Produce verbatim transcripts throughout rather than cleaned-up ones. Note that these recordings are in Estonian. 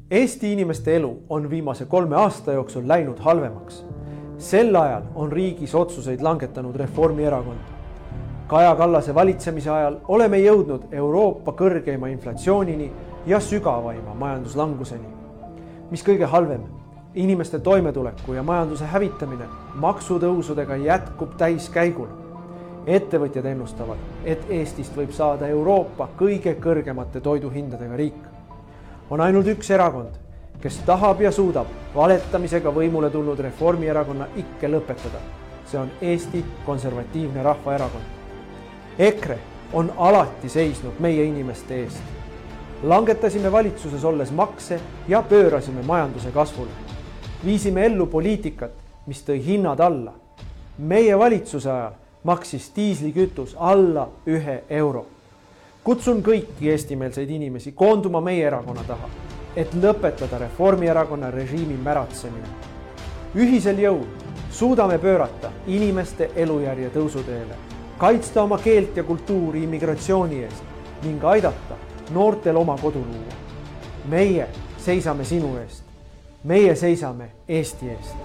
Eesti inimeste elu on viimase kolme aasta jooksul läinud halvemaks. Sel ajal on riigis otsuseid langetanud Reformierakond. Kaja Kallase valitsemise ajal oleme jõudnud Euroopa kõrgeima inflatsioonini ja sügavaima majanduslanguseni. Mis kõige halvem, inimeste toimetuleku ja majanduse hävitamine maksutõusudega jätkub täiskäigul. Ettevõtjad ennustavad, et Eestist võib saada Euroopa kõige kõrgemate toiduhindadega riik. On ainult üks erakond, kes tahab ja suudab valetamisega võimule tulnud Reformierakonna ikke lõpetada. See on Eesti Konservatiivne Rahvaerakond. EKRE on alati seisnud meie inimeste eest. Langetasime valitsuses olles makse ja pöörasime majanduse kasvule. Viisime ellu poliitikat, mis tõi hinnad alla. Meie valitsuse ajal maksis diislikütus alla ühe euro. Kutsun kõiki eestimeelseid inimesi koonduma meie erakonna taha, et lõpetada Reformierakonna režiimi märatsemine. Ühisel jõul suudame pöörata inimeste elujärje tõusuteele, kaitsta oma keelt ja kultuuri immigratsiooni eest ning aidata noortel oma kodu luua. Meie seisame sinu eest. Meie seisame Eesti eest.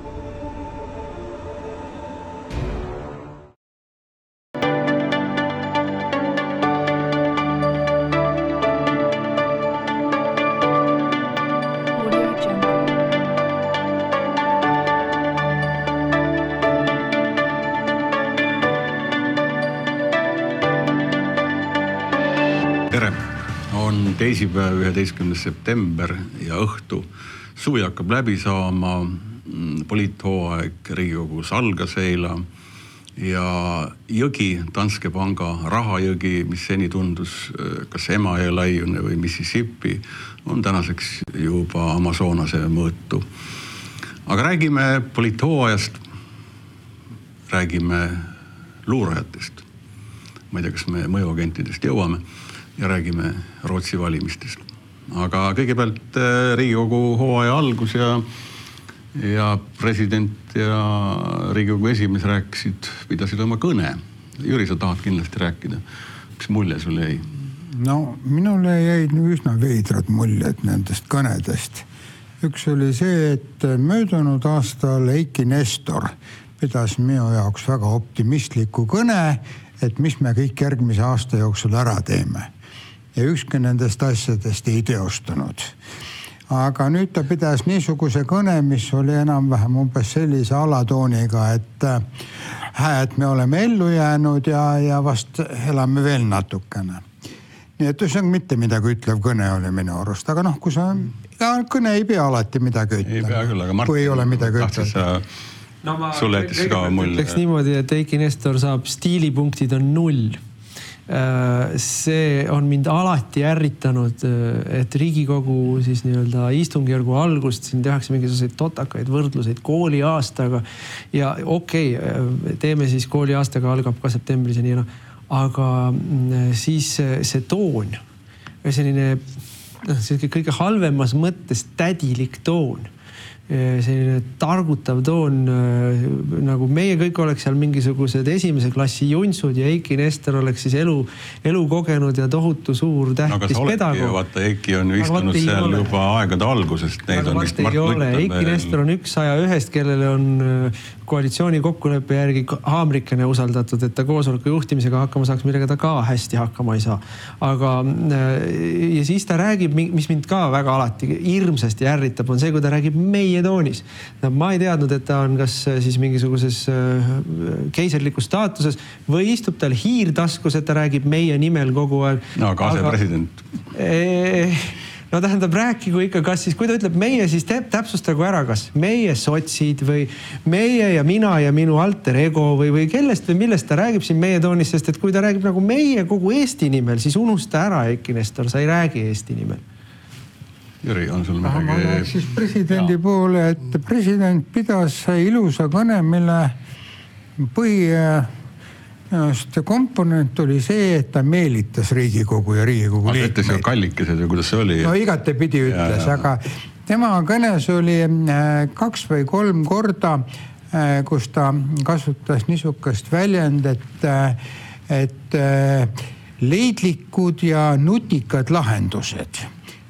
Teisipäev, üheteistkümnes september ja õhtu. Suvi hakkab läbi saama, poliithooaeg Riigikogus algas eila ja jõgi, Danske Panga rahajõgi, mis seni tundus kas Emajõe laiune või Mississippi, on tänaseks juba Amazonase mõõtu. Aga räägime poliithooajast, räägime luurajatest. Ma ei tea, kas me mõjuagentidest jõuame. Ja räägime Rootsi valimistest. Aga kõigepealt Riigikogu hooaja algus ja, ja president ja Riigikogu esimees rääkisid, pidasid oma kõne. Jüri, sa tahad kindlasti rääkida. Mis mulje sulle jäi? No, minule jäid üsna veidrad muljed nendest kõnedest. Üks oli see, et möödunud aastal Eiki Nestor pidas minu jaoks väga optimistliku kõne, et mis me kõik järgmise aasta jooksul ära teeme. Ja ükski nendest asjadest ei teostunud. Aga nüüd ta pidas niisuguse kõne, mis oli enam-vähem umbes sellise alatooniga, et, et me oleme ellu jäänud ja, ja vast elame veel natukene. Nii et see on mitte midagi ütlev kõne oli minu arust. Aga noh, kui see kõne ei pea alati midagi ütlema. Ei pea küll, aga Martin, kui ei ole midagi ütlema. No, ma sulle jättis ka mulje. Ütleks niimoodi, et Eiki Nestor saab stiilipunktid on null. See on mind alati ärritanud, et Riigikogu siis nii-öelda istungjärgu algust siin tehakse mingisuguseid totakaid võrdluseid kooli aastaga ja okei, okay, teeme siis kooli aastaga algab ka septembris ja nii, aga siis see toon, selline kõige halvemas mõttes tädilik toon, selline targutav toon, nagu meie kõik oleks seal mingisugused esimese klassi junsud ja Eiki Nestor oleks siis elu, elu kogenud ja tohutu suur tähtis no, pedagoog. Vaata, Eiki on istunud seal ole. Juba aegade algusest. Neid aga on vast ei ole. Eiki Nestor on üks saja ühest, kellele on koalitsiooni kokkuleppe järgi haamrikene usaldatud, et ta koosoleku juhtimisega hakkama saaks, millega ta ka hästi hakkama ei saa. Aga ja siis ta räägib, mis mind ka väga alati hirmsasti ärritab, on see, kui ta räägib meie toonis. Ma ei teadnud, et ta on kas siis mingisuguses keiserlikus staatuses või istub tal hiirtaskus, et ta räägib meie nimel kogu aeg. No, aga asepresident. No tähendab, rääkigu ikka, kas siis, kui ta ütleb meie, siis täpsustagu ära, kas meie sotsid või meie ja mina ja minu alter ego või, või kellest või millest ta räägib siin meie toonis, sest et kui ta räägib nagu meie kogu Eesti nimel, siis unusta ära, Eiki Nestor, sa ei räägi Eesti nimel. Jüri, on sul midagi? Ma läheks siis presidendi ja. Poole, et president pidas ilusa kõne, mille põhi komponent oli see, et ta meelitas Riigikogu ja Riigikogu liikmeid. Ütles ju kallikesed või kuidas see oli? No igate pidi ütles, ja, ja. Aga tema kõnes oli kaks või kolm korda, kus ta kasutas niisugust väljend, et, et leidlikud ja nutikad lahendused.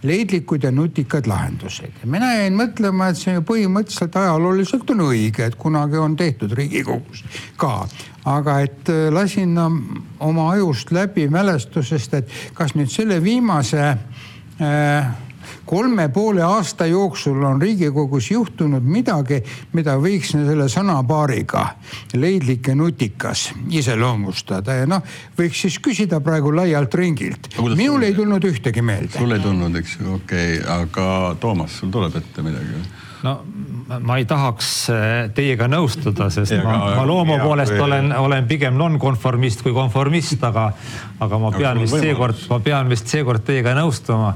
leidlikud ja nutikad lahendused. Mina jäin mõtlema, et see põhimõtteliselt ajalooliselt on õige, et kunagi on tehtud Riigikogus ka. Aga et lasin oma ajust läbi mälestusest, et kas nüüd selle viimase äh, kolme poole aasta jooksul on Riigikogus juhtunud midagi, mida võiks selle sõnapaariga leidlik ja nutikas iseloomustada. Ja noh, võiks siis küsida praegu laialt ringilt. Minul ei tulnud ühtegi meelde. Sul ei tulnud, eks ju, okei. Okay. Aga Toomas, sul tuleb ette midagi? No ma ei tahaks teiega nõustuda, sest ja, ma, ma loomu poolest ja, olen, olen pigem non-konformist kui konformist, aga, aga ma pean vist seekord, ma pean vist seekord teiega nõustuma.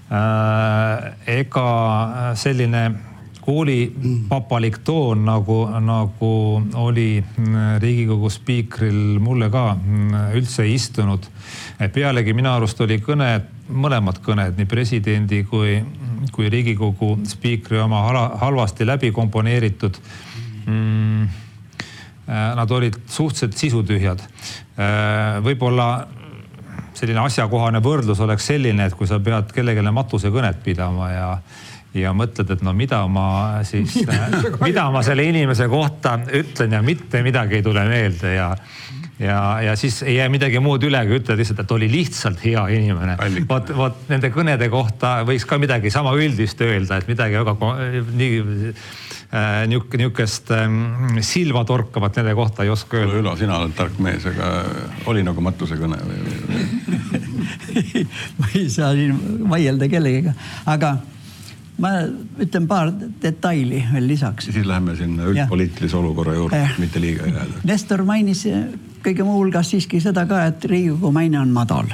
Ega selline koolipapalik toon, nagu, nagu oli Riigikogu spiikril mulle ka üldse ei istunud. Pealegi minu arust oli kõne, mõlemad kõned, nii presidendi kui, kui Riigikogu spiikri oma halvasti läbi komponeeritud. Nad olid suhteliselt sisutühjad. Võib-olla selline asjakohane võrdlus oleks selline, et kui sa pead kellegele matuse kõnet pidama ja, ja mõtled, et no mida ma siis, mida ma selle inimese kohta ütlen ja mitte midagi ei tule meelde ja, ja, ja siis ei jää midagi muud üle, kui ütled lihtsalt, et oli lihtsalt hea inimene. Vot, vot nende kõnede kohta võiks ka midagi sama üldist öelda, et midagi väga nii Niuk, niukest ähm, silma torkavat nende kohta ei oska öelda. Ülo, sina oled tark mees, aga oli nagu matuse kõne või? Ma ei saa siin vaielda kellegiga, aga ma ütlen paar detaili veel lisaks. Siis läheme sinna üldpoliitilise olukorra juurde, eh, mitte liiga jääda. Nestor mainis kõige muu hulgas siiski seda ka, et Riigikogu maine on madal.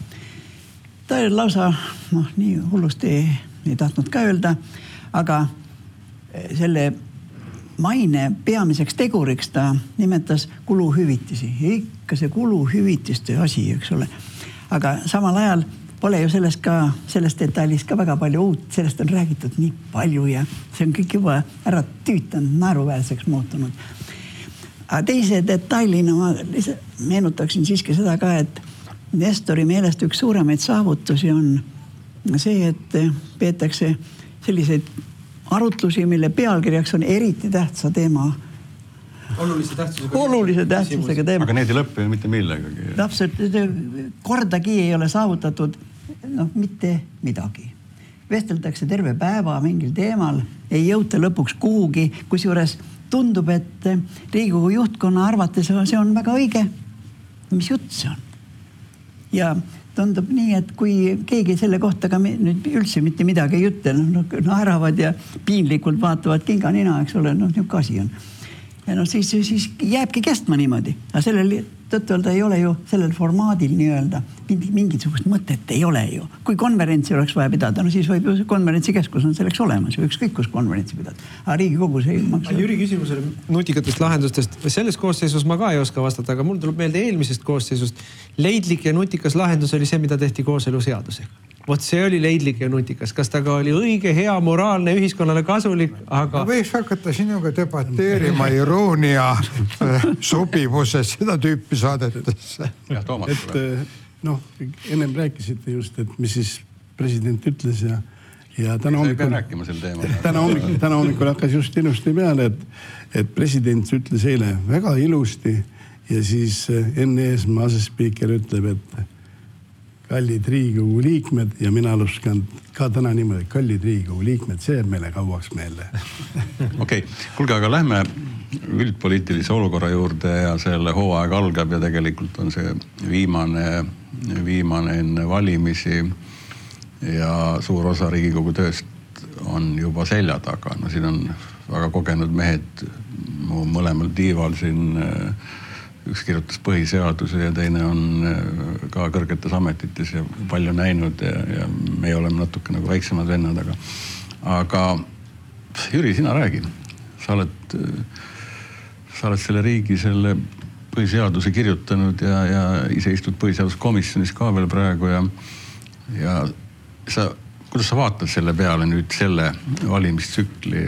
Ta lausa, noh, nii hullusti ei, ei tahtnud ka öelda, aga selle maine peamiseks teguriks ta nimetas kuluhüvitisi. Ikka see kuluhüvitiste asi, eks ole. Aga samal ajal pole ju sellest ka, sellest detailist ka väga palju uut. Sellest on räägitud nii palju ja see on kõik juba ära tüütanud, naeruväärseks muutunud. Aga teise detailina ma meenutaksin siiski seda ka, et Nestori meelest üks suuremaid saavutusi on see, et peetakse selliseid arutlusi, mille pealkirjaks on eriti tähtsa teema. Olulise tähtsusega, Olulise tähtsusega teema. Aga need ei lõppe mitte millegagi. Täpselt, kordagi ei ole saavutatud no, mitte midagi. Vesteldakse terve päeva mingil teemal, ei jõuta lõpuks kuhugi, kusjuures tundub, et Riigikogu juhtkonna arvates see on väga õige. Mis jutt see on? Ja tundub nii, et kui keegi selle kohta ka nüüd üldse mitte midagi ei ütle, no, naeravad ja piinlikult vaatavad kinga nina, eks ole, noh, niuke asi on. Ja no siis, siis jääbki kestma niimoodi. Aga sellel tõtt-öelda ei ole ju sellel formaadil nii-öelda mingisugust mõtet ei ole ju. Kui konverentsi oleks vaja pidada, no siis võib ju konverentsikeskus on selleks olemas ju ükskõik kus konverentsi pidada. Aga Riigikogus ei maksa. Jüri küsimusele nutikatest lahendustest. Selles koosseisus ma ka ei oska vastata, aga mul tuleb meelde eelmisest koosseisust. Leidlik ja nutikas lahendus oli see, mida tehti kooseluseadusega. Vot see oli leidlik ja nutikas. Kas ta ka oli õige, hea, moraalne, ühiskonnale kasulik, aga... Ma võiks hakata sinuga debateerima iroonia sobivuses seda tüüpi saadetesse. Ja, Toomas. Et, noh, ennem rääkisite just, et mis siis president ütles ja, ja täna hommikul, täna hommikul, täna hommikul hakkas just ilusti peale, et, et president ütles eile väga ilusti ja siis Enn Eesmaa asespiiker ütleb, et kallid Riigikogu liikmed ja mina alustan ka täna niimoodi, kallid Riigikogu liikmed, see jääb meile kauaks meelde. Okei, okay. Kuulge, aga lähme üldpoliitilise olukorra juurde ja selle hooaeg algab ja tegelikult on see viimane, viimane enne valimisi ja suur osa Riigikogu tööst on juba selja taga. No siin on väga kogenud mehed mu mõlemal tiival siin. Üks kirjutas põhiseaduse ja teine on ka kõrgetes ametites ja palju näinud ja, ja me oleme natuke nagu väiksemad vennad, aga, aga Jüri, sina räägi. Sa oled, sa oled selle riigi selle põhiseaduse kirjutanud ja, ja ise istud põhiseaduskomisjonis ka veel praegu ja, ja sa, kuidas sa vaatad selle peale nüüd selle valimistsükli,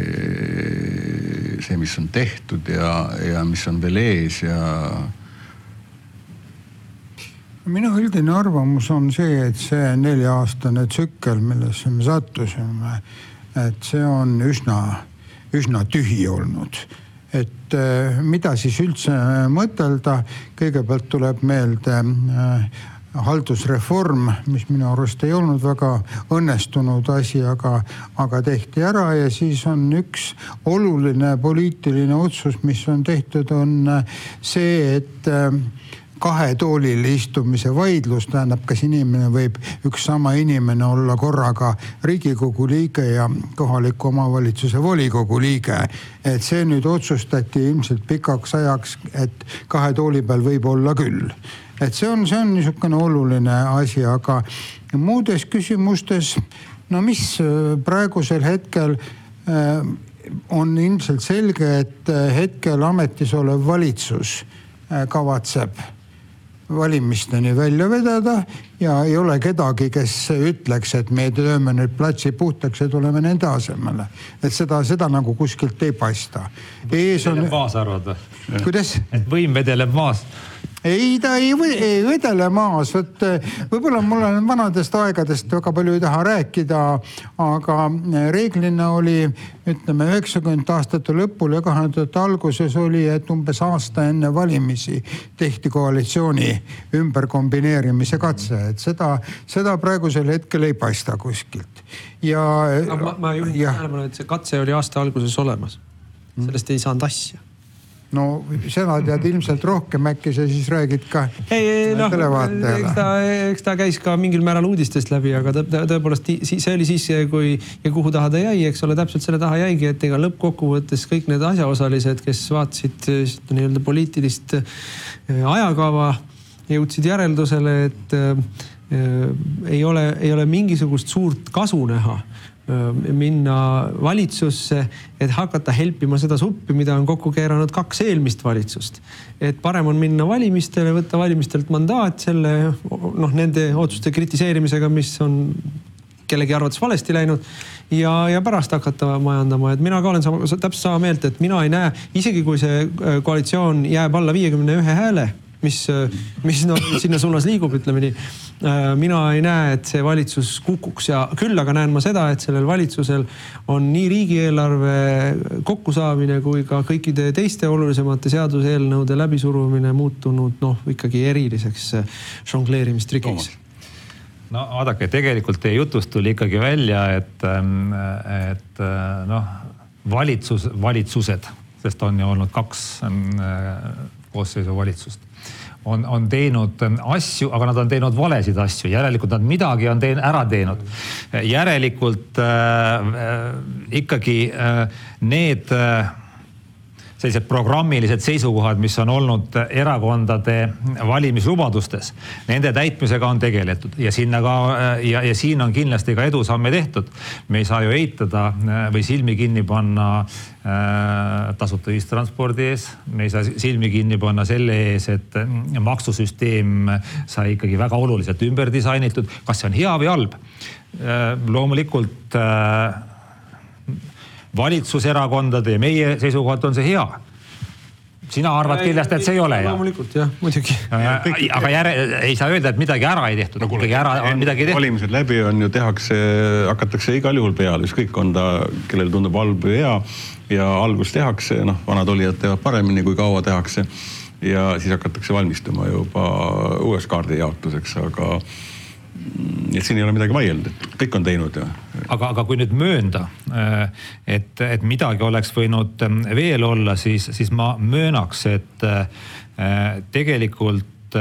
see, mis on tehtud ja, ja mis on veel ees ja... Minu üldine arvamus on see, et see nelja-aastane tsükkel, millesse me sattusime, et see on üsna, üsna tühi olnud. Et mida siis üldse mõtelda, kõigepealt tuleb meelde haldusreform, mis minu arust ei olnud väga õnnestunud asi, aga, aga tehti ära ja siis on üks oluline poliitiline otsus, mis on tehtud, on see, et kahe toolil istumise vaidlus, tähendab, kas inimene võib, üks sama inimene olla korraga Riigikogu liige ja kohaliku omavalitsuse volikogu liige. Et see nüüd otsustati ilmselt pikaks ajaks, et kahe tooli peal võib olla küll. Et see on, see on niisugune oluline asi, aga muudes küsimustes, no mis praegusel hetkel on ilmselt selge, et hetkel ametis olev valitsus kavatseb valimisteni välja vedada ja ei ole kedagi, kes ütleks, et me tööme nüüd platsi puhtaks ja tuleme nende asemele. Et seda, seda nagu kuskilt ei paista. Ees on... Maas arvada. Kuidas? Et võim vedeleb maas. Ei, ta ei, ei vedele maas. Võt, võib-olla mul on vanadest aegadest väga palju ei taha rääkida, aga reeglina oli, ütleme, üheksakümmend aastate lõpul ja kahe tuhande alguses oli, et umbes aasta enne valimisi tehti koalitsiooni ümberkombineerimise katse. Et seda, seda praegusel hetkel ei paista kuskilt. Ja, ma, ma juhin tähelepanu, et see katse oli aasta alguses olemas. Sellest ei saanud asja. No seda tead ilmselt rohkem, äkki sa siis räägid ka ei, ei, no, televaatajale. Eks ta, eks ta käis ka mingil määral uudistest läbi, aga tõepoolest see oli siis, kui ja kuhu taha ta jäi, eks ole, täpselt selle taha jäigi, et ega lõppkokkuvõttes kõik need asjaosalised, kes vaatasid nii-öelda poliitilist ajakava, jõudsid järeldusele, et ei ole, ei ole mingisugust suurt kasu näha minna valitsusse, et hakata helpima seda suppi, mida on kokku keeranud kaks eelmist valitsust. Et parem on minna valimistele, võtta valimistelt mandaat selle, noh, nende otsuste kritiseerimisega, mis on kellegi arvates valesti läinud ja, ja pärast hakata majandama. Et mina ka olen sama, täpselt sama meelt, et mina ei näe, isegi kui see koalitsioon jääb alla viiekümne ühe hääle, mis, mis no, sinna suunas liigub, ütleme nii. Mina ei näe, et see valitsus kukuks ja küll aga näen ma seda, et sellel valitsusel on nii riigieelarve kokkusaamine kui ka kõikide teiste olulisemate seaduseelnõude läbisurumine muutunud noh, ikkagi eriliseks žongleerimistrikiks. No vaadake, tegelikult teie jutust tuli ikkagi välja, et, et noh, valitsus, valitsused, sest on ju olnud kaks koosseisu valitsust, on, on teinud asju, aga nad on teinud valesid asju. Järelikult nad midagi on teen, ära teinud. Järelikult äh, ikkagi äh, need äh, sellised programmilised seisukohad, mis on olnud erakondade valimislubadustes, nende täitmisega on tegeletud ja, sinna ka, ja, ja siin on kindlasti ka edusamme tehtud. Me ei saa ju eitada või silmi kinni panna äh, tasuta ühistranspordi ees. Me ei saa silmi kinni panna selle ees, et maksusüsteem sai ikkagi väga oluliselt ümber disainitud. Kas see on hea või halb? Äh, loomulikult äh, valitsuserakondade ja meie seisukohalt on see hea. Sina arvad kindlasti, et see ei ole. Loomulikult, jah, muidugi. Aga järe, ei saa öelda, et midagi ära ei tehtud. No, ära on midagi tehtud. Valimised läbi on ju tehakse, hakatakse igal juhul peale, ükskõik on ta, kellel tundub halb või hea ja algus tehakse, noh, vanad olijad teevad paremini, kui kaua tehakse ja siis hakatakse valmistuma juba uues kaardi jaotuseks, aga et siin ei ole midagi vaielda, kõik on teinud. Ja. Aga, aga kui nüüd möönda, et, et midagi oleks võinud veel olla, siis, siis ma möönaks, et tegelikult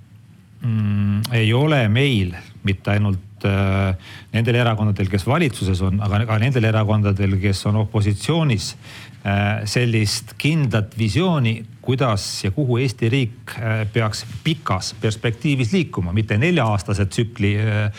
mm, ei ole meil mitte ainult nendel erakondadel, kes valitsuses on, aga ka nendel erakondadel, kes on opositsioonis, sellist kindlat visiooni, kuidas ja kuhu Eesti riik peaks pikas perspektiivis liikuma, mitte nelja-aastase tsükli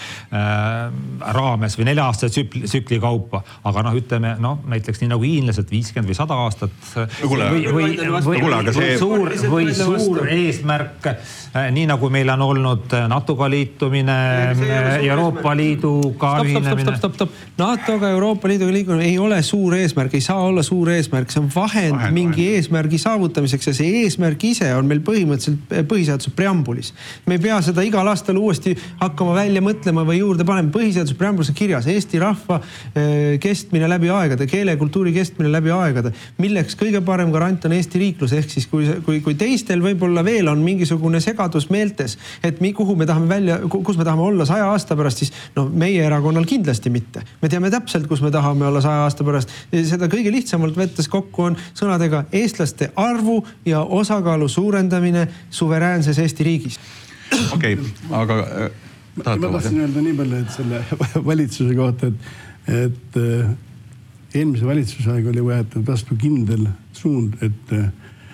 raames või nelja-aastase tsükli, tsükli kaupa, aga noh, ütleme, no näiteks nii nagu hiinlased viiskümmend või sada aastat Kule, või, või, või, kule, või, see... suur, või suur eesmärk, nii nagu meil on olnud NATO-ga liitumine, Euroopa Liiduga ühinemine. Stop, stop, stop. NATO-ga Euroopa Liiduga liitumine ei ole suur eesmärk, ei saa olla suur eesmärk, see on vahend, vahend mingi vahend. Eesmärgi saavutamiseks ja see eesmärk ise on meil põhimõtteliselt põhiseaduse preambulis. Me ei pea seda igal aastal uuesti hakkama välja mõtlema või juurde panema. Põhiseaduse preambulis on kirjas Eesti rahva kestmine läbi aegade, keele ja kultuuri kestmine läbi aegade, milleks kõige parem garant on Eesti riiklus. Ehk siis kui, kui, kui teistel võib-olla veel on mingisugune segadus meeltes, et mi, kuhu me tahame välja, kus me tahame olla saja aasta pärast, siis no meie erakonnal kindlasti mitte. Me teame täpselt, kus me tahame olla saja aasta pärast. Seda kõige lihtsamalt võttes kokku on sõnadega eestlaste arvu ja osakaalu suurendamine suveräänses Eesti riigis. Okei, okay, aga äh, ma tahtsin öelda nii palju, et selle valitsuse kohta, et, et äh, eelmise valitsuse aeg oli võetud vastu kindel suund, et äh,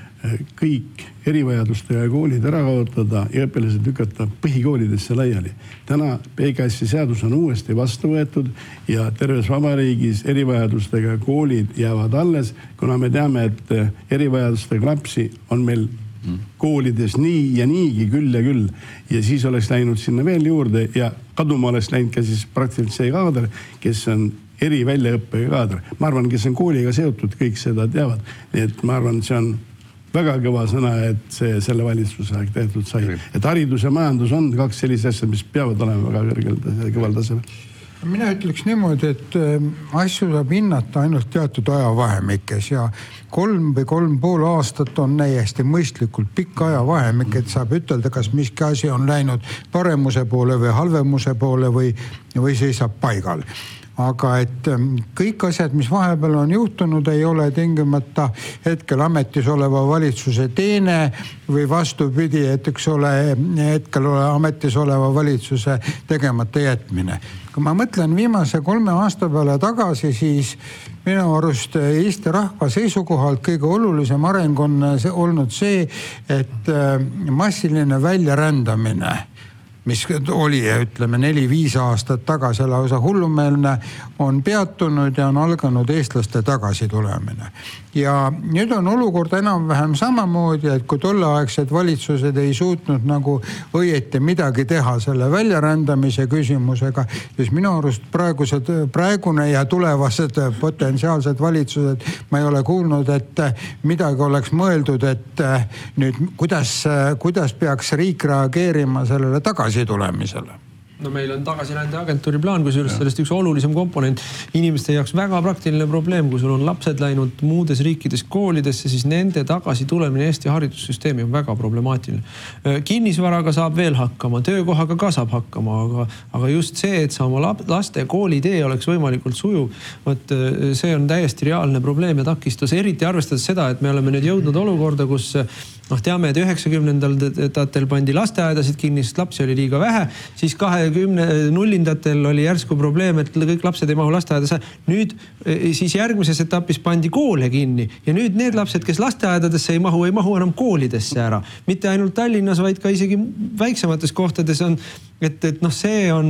kõik erivajadustega koolid ära kaotada ja õpilased lükata põhikoolidesse laiali. Täna P K S-i seadus on uuesti vastu võetud ja terves vabariigis erivajadustega koolid jäävad alles, kuna me teame, et erivajadustega lapsi on meil koolides nii ja niigi küll ja küll. Ja siis oleks läinud sinna veel juurde ja kaduma oleks läinud ka siis praktiliselt see kaader, kes on eri väljaõppega kaader. Ma arvan, kes on kooliga seotud, kõik seda teavad. Nii et ma arvan, see on väga kõva sõna, et see selle valitsuse aeg tehtud sai. Et haridus ja majandus on kaks sellist asja, mis peavad olema väga kõrgel kõval tasemel. Mina ütleks niimoodi, et asju saab hinnata ainult teatud ajavahemikes ja kolm või kolm pool aastat on täiesti mõistlikult pikk ajavahemik, et saab ütelda, kas miski asi on läinud paremuse poole või halvemuse poole või, või seisab paigal. Aga et kõik asjad, mis vahepeal on juhtunud, ei ole tingimata hetkel ametis oleva valitsuse teene või vastupidi, et üks ole hetkel ole ametis oleva valitsuse tegemata jätmine. Kui ma mõtlen viimase kolme aasta peale tagasi, siis minu arust Eesti rahva seisukohalt kõige olulisem areng on olnud see, et massiline väljarändamine, mis oli, ütleme, neli-viis aastat tagasi lausa hullumeelne, on peatunud ja on alganud eestlaste tagasi tulemine. Ja nüüd on olukord enam-vähem samamoodi, et kui tolleaegsed valitsused ei suutnud nagu õieti midagi teha selle väljarändamise küsimusega, siis minu arust praegused, praegune ja tulevased potentsiaalsed valitsused, ma ei ole kuulnud, et midagi oleks mõeldud, et nüüd kuidas, kuidas peaks riik reageerima sellele tagasi tulemisele. No meil on tagasirände agentuuri plaan, kus juures sellest üks olulisem komponent inimeste jaoks väga praktiline probleem, kui sul on lapsed läinud muudes riikides koolidesse, siis nende tagasi tulemine Eesti haridussüsteemi on väga problemaatiline. Kinnisvaraga saab veel hakkama, töökohaga ka saab hakkama, aga, aga just see, et sa oma laste koolitee oleks võimalikult sujuv, võt, see on täiesti reaalne probleem ja takistus, eriti arvestades seda, et me oleme nüüd jõudnud olukorda, kus noh, teame, et üheksakümnendatel pandi lasteaedasid kinni, sest lapsi oli liiga vähe, siis kahekümne nullindatel oli järsku probleem, et kõik lapsed ei mahu lasteaedadesse. Nüüd siis järgmises etapis pandi koole kinni ja nüüd need lapsed, kes lasteaedadesse ei mahu, ei mahu enam koolidesse ära. Mitte ainult Tallinnas, vaid ka isegi väiksemates kohtades on, et, et noh, see on...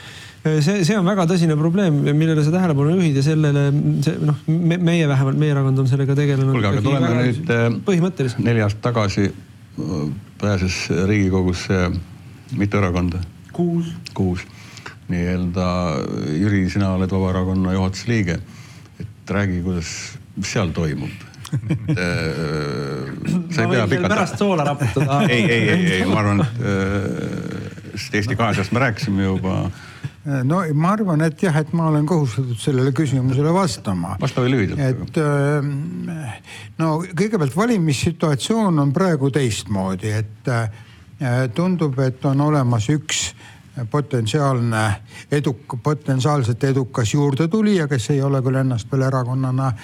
See, see on väga tõsine probleem, millele sa tähelepanu juhid ja sellele, see, noh, me, meie vähemalt, meie erakond on sellega tegelenud. Kulge, aga tuleme nüüd põhimõtteliselt. Neli aastat tagasi pääses Riigikogusse mitu erakonda? Kuus. Kuus. Nii-öelda Jüri, sina oled Vabaerakonna juhatuse liige. Et räägi, kuidas, mis seal toimub? Et, ma võin veel pärast soola raputada. ei, ei, ei, ei, ma arvan, et Eesti kaasast me rääkisime juba. No ma arvan, et jah, et ma olen kohustatud sellele küsimusele vastama. Vasta või lühidalt. Et no kõigepealt valimissituatsioon on praegu teistmoodi, et tundub, et on olemas üks potentsiaalne eduk, potentsiaalselt edukas juurdetulija, kes ei ole küll ennast veel erakonnana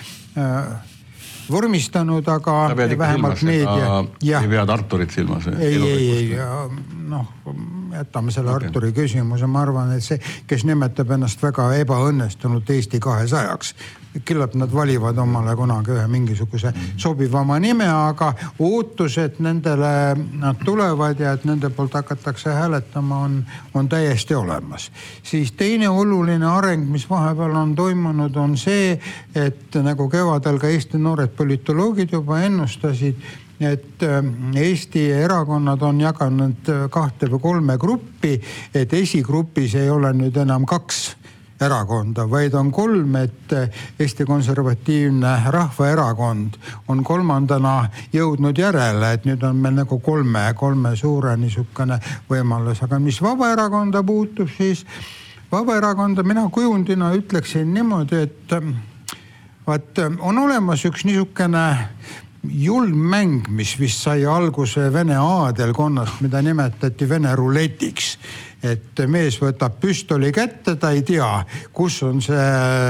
vormistanud, aga vähemalt meedia. Ja, ei vead Arturit silmas. Ei, ei, ei, noh, jätame selle okay. Arturi küsimuse. Ma arvan, et see, kes nimetab ennast väga ebaõnnestunud Eesti kahesajaks, küllap nad valivad omale kunagi ühe mingisuguse sobivama nime, aga ootus, et nendele nad tulevad ja et nende poolt hakatakse hääletama, on, on täiesti olemas. Siis teine oluline areng, mis vahepeal on toimunud, on see, et nagu kevadel ka Eesti noored politoloogid juba ennustasid, et Eesti erakonnad on jaganud kahte või kolme gruppi, et esigrupis ei ole nüüd enam kaks erakonda, vaid on kolm, et Eesti Konservatiivne Rahvaerakond on kolmandana jõudnud järele, et nüüd on meil nagu kolme, kolme suure niisugune võimalus. Aga mis Vabaerakonda puutub, siis Vabaerakonda mina kujundina ütleksin niimoodi, et vaat, on olemas üks niisugune julmmäng, mis vist sai alguse Vene aadelkonnast, mida nimetati Vene ruletiks. Et mees võtab püstoli kätte, ta ei tea, kus on see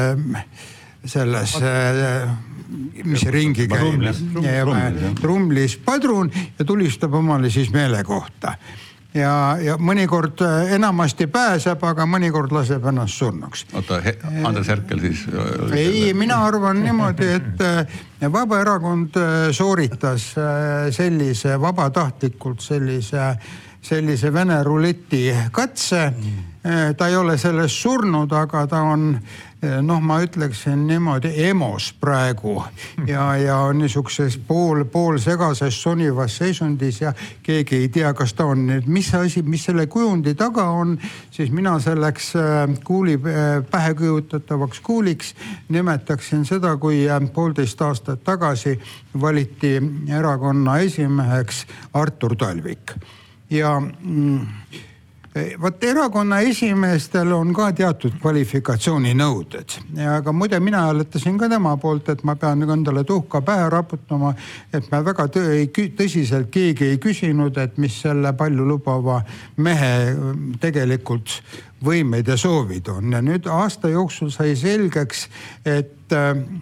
selles, mis ringi käib. Trumlis padrun ja tulistab omale siis meele kohta. Ja, ja mõnikord enamasti pääseb, aga mõnikord laseb ennast surnuks. Oota, Andres Herkel siis? Ei, mina arvan niimoodi, et Vabaerakond sooritas sellise vabatahtlikult sellise, sellise Vene ruleti katse. Ta ei ole sellest surnud, aga ta on, noh, ma ütleksin niimoodi emos praegu ja, ja on niisuguses pool, pool segases sonivas seisundis ja keegi ei tea, kas ta on nüüd, mis asi, mis selle kujundi taga on, siis mina selleks kuuli, pähe kujutatavaks kuuliks nimetaksin seda, kui poolteist aastat tagasi valiti erakonna esimeheks Artur Talvik. Ja mm, Vaat erakonna esimeestel on ka teatud kvalifikatsiooninõuded. Ja aga muide mina hääletasin ka tema poolt, et ma pean endale tuhka pähe raputama, et me väga tõsiselt keegi ei küsinud, et mis selle palju lubava mehe tegelikult võimed ja soovid on. Ja nüüd aasta jooksul sai selgeks, et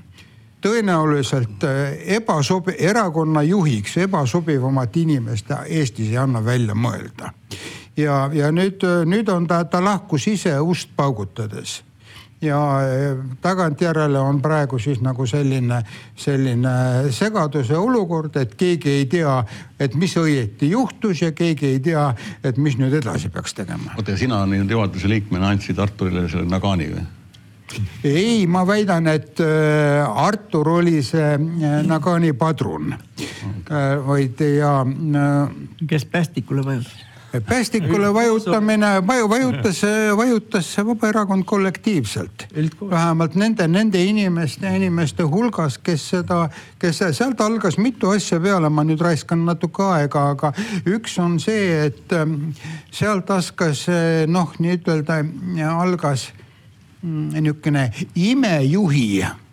tõenäoliselt ebasobi, erakonna juhiks ebasobivamat inimest Eestis ei anna välja mõelda. Ja, ja nüüd, nüüd on ta, ta lahkus ise ust paugutades. Ja tagantjärele on praegu siis nagu selline, selline segaduse olukord, et keegi ei tea, et mis õieti juhtus ja keegi ei tea, et mis nüüd edasi peaks tegema. Oota, ja sina nüüd juhatuse liikmena andsid Arturile selle Nagani või? Ei, ma väidan, et Artur oli see Nagani padrun. Vaid ja... Kes päästikule vajutas? Päästikule vajutamine, vajutas, vajutas Vabaerakond kollektiivselt. Vähemalt nende, nende inimeste, inimeste hulgas, kes seda, kes sealt algas mitu asja peale, ma nüüd raiskan natuke aega, aga üks on see, et sealt askas, noh, nii ütelda, algas niisugune imejuhi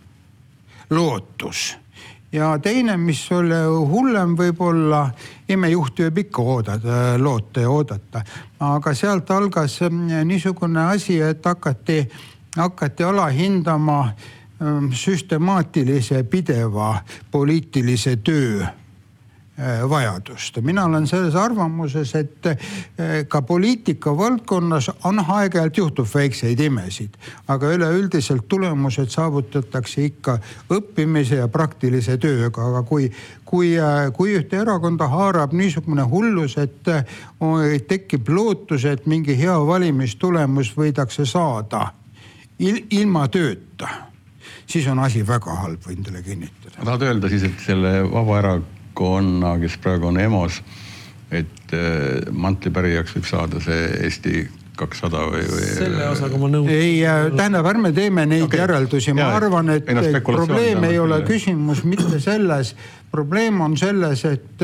lootus. Ja teine, mis oli hullem võib-olla, imejuhti võib ikka oodata, loota ja oodata. Aga sealt algas niisugune asi, et hakati, hakati alahindama süstemaatilise pideva poliitilise töö vajadust. Mina olen selles arvamuses, et ka poliitika valdkonnas on aeg-ajalt juhtub väikseid imesid, aga üleüldiselt tulemused saavutatakse ikka õppimise ja praktilise tööga. Aga kui, kui, kui ühte erakonda haarab niisugune hullus, et tekib lootus, et mingi hea valimistulemus võidakse saada il, ilma tööta, siis on asi väga halb, võin teile kinnitada. Ma tahad öelda siis, et selle Vabaerakonna konna, kes praegu on emos, et mantlipärijaks võib saada see Eesti kakssada või... või... Selle osaga ma nõud. Ei, tähendab, ärme teeme neid okay. järeldusi. Ma ja, arvan, et probleem ei ole küsimus mitte selles. Probleem on selles, et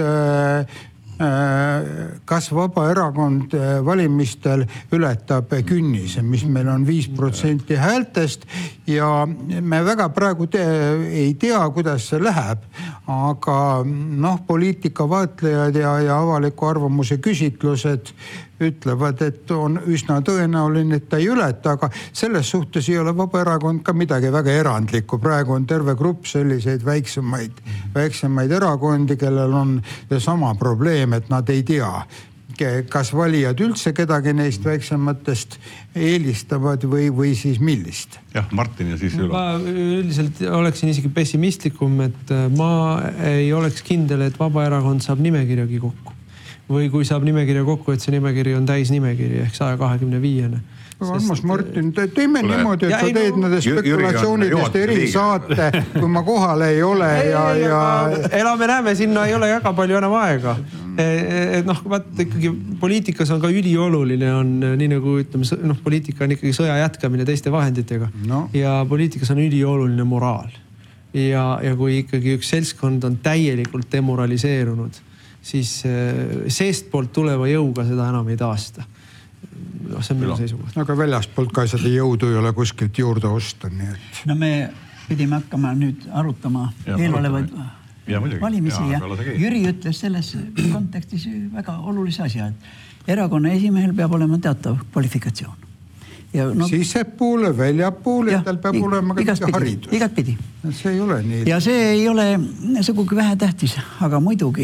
kas Vabaerakond valimistel ületab künnise, mis meil on viis protsenti häältest ja me väga praegu te, ei tea, kuidas see läheb, aga noh, poliitikavaatlejad ja, ja avaliku arvamuse küsitlused ütlevad, et on üsna tõenäoline, et ta ei ületa, aga selles suhtes ei ole Vabaerakond ka midagi väga erandlikku. Praegu on terve grupp selliseid väiksemaid, väiksemaid erakondi, kellel on sama probleem, et nad ei tea, kas valijad üldse kedagi neist väiksematest eelistavad või, või siis millist. Jah, Martin ja siis Ülo. Ma üldiselt oleksin isegi pessimistlikum, et ma ei oleks kindel, et Vabaerakond saab nimekirjagi kokku. Või kui saab nimekirja kokku, et see nimekiri on täis nimekiri ehk sada kakskümmend viis. Armas Martin, teeme niimoodi, et sa teed nende spekulatsioonidest eri saate, kui ma kohal ei ole ja... ja... elame näeme, sinna ei ole väga palju enam aega. et noh, vaat ikkagi poliitikas on ka ülioluline on nii nagu ütleme, noh, poliitika on ikkagi sõja jätkamine teiste vahenditega no. Ja poliitikas on ülioluline moraal. Ja, ja kui ikkagi üks seltskond on täielikult demoraliseerunud, siis seest poolt tuleva jõuga seda enam ei taasta. No, see on minu seisukoht. Aga väljastpoolt ka seda jõudu ei ole kuskilt juurde osta. Nii et... No me pidime hakkama nüüd arutama eelolevaid valimisi ja, ja Jüri ütles selles kontekstis väga olulise asja, et erakonna esimehel peab olema teatav kvalifikatsioon. Ja no, sisepoole, väljapoole ja tal peab i, olema ka haridus. Igat pidi. See ei ole nii. Ja see ei ole sugugi vähe tähtis, aga muidugi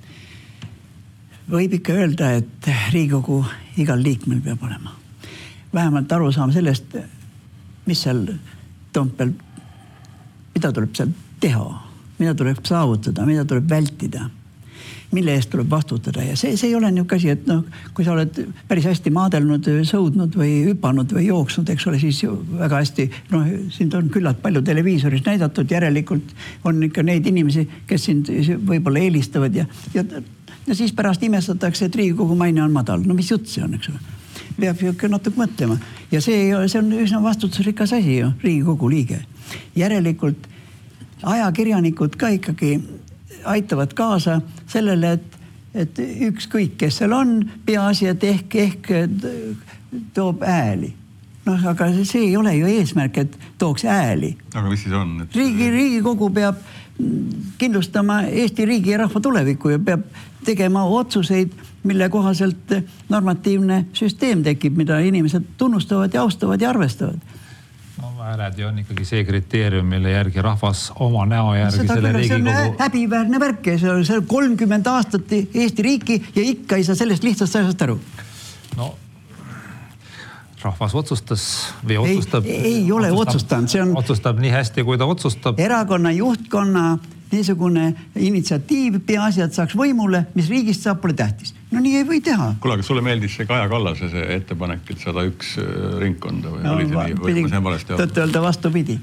võib ikka öelda, et Riigikogu igal liikmel peab olema. Vähemalt aru saama sellest, mis seal Toompeal, mida tuleb seal teha, mida tuleb saavutada, mida tuleb vältida. Mille eest tuleb vastutada ja see, see ei ole niisugune asi, et noh, kui sa oled päris hästi maadelnud, sõudnud või hüpanud või jooksnud, eks ole, siis väga hästi, noh, sind on küllalt palju televiisoris näidatud, järelikult on ikka neid inimesi, kes sind võib-olla eelistavad ja, ja, ja siis pärast imestatakse, et Riigikogu maine on madal. No mis jutt see on, eks ole? Peab ju natuke mõtlema ja see, see on üsna vastutusrikas asi ju, Riigikogu liige. Järelikult ajakirjanikud ka ikkagi aitavad kaasa sellele, et, et ükskõik, kes seal on, peaasi, et ehk, ehk toob ääli. Noh, aga see ei ole ju eesmärk, et tooks ääli. Aga mis siis on? Et... Riigi, Riigikogu peab kindlustama Eesti riigi ja rahva tulevikku ja peab tegema otsuseid, mille kohaselt normatiivne süsteem tekib, mida inimesed tunnustavad ja austavad ja arvestavad. No hääled ju on ikkagi see kriteerium, mille järgi rahvas oma näo järgi seda selle Riigikogu... See on häbiväärne värk ja see on kolmkümmend aastat Eesti riiki ja ikka ei saa sellest lihtsast asjast aru. No, rahvas otsustas või otsustab... Ei, ei ole otsustanud, see on... Otsustab nii hästi, kui ta otsustab. Erakonna juhtkonna niisugune initsiatiiv, peaasi, et saaks võimule, mis riigist saab, pole tähtis. No nii ei või teha. Kuule, aga sulle meeldis see Kaja Kallase see ettepanek, et sada üks ringkonda või no, oli see nii? Või ma sen valesti tõtt öelda vastupidi.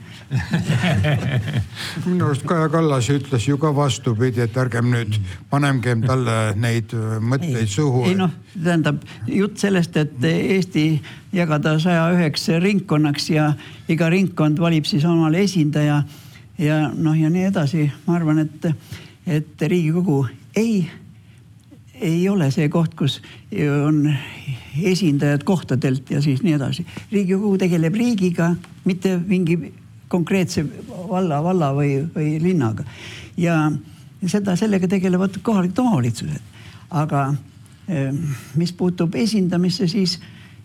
Minu arust Kaja Kallas ütles ju ka vastupidi, et ärgem nüüd panemgem talle neid mõtteid suhu. Ei noh, tähendab jutt sellest, et Eesti jagada saja üheks ringkonnaks ja iga ringkond valib siis omale esindaja ja noh ja nii edasi. Ma arvan, et, et Riigikogu ei ei ole see koht, kus on esindajad kohtadelt ja siis nii edasi. Riigikogu tegeleb riigiga, mitte mingi konkreetse valla, valla või, või linnaga. Ja seda, sellega tegelevad kohalikud omavalitsused. Aga mis puutub esindamisse, siis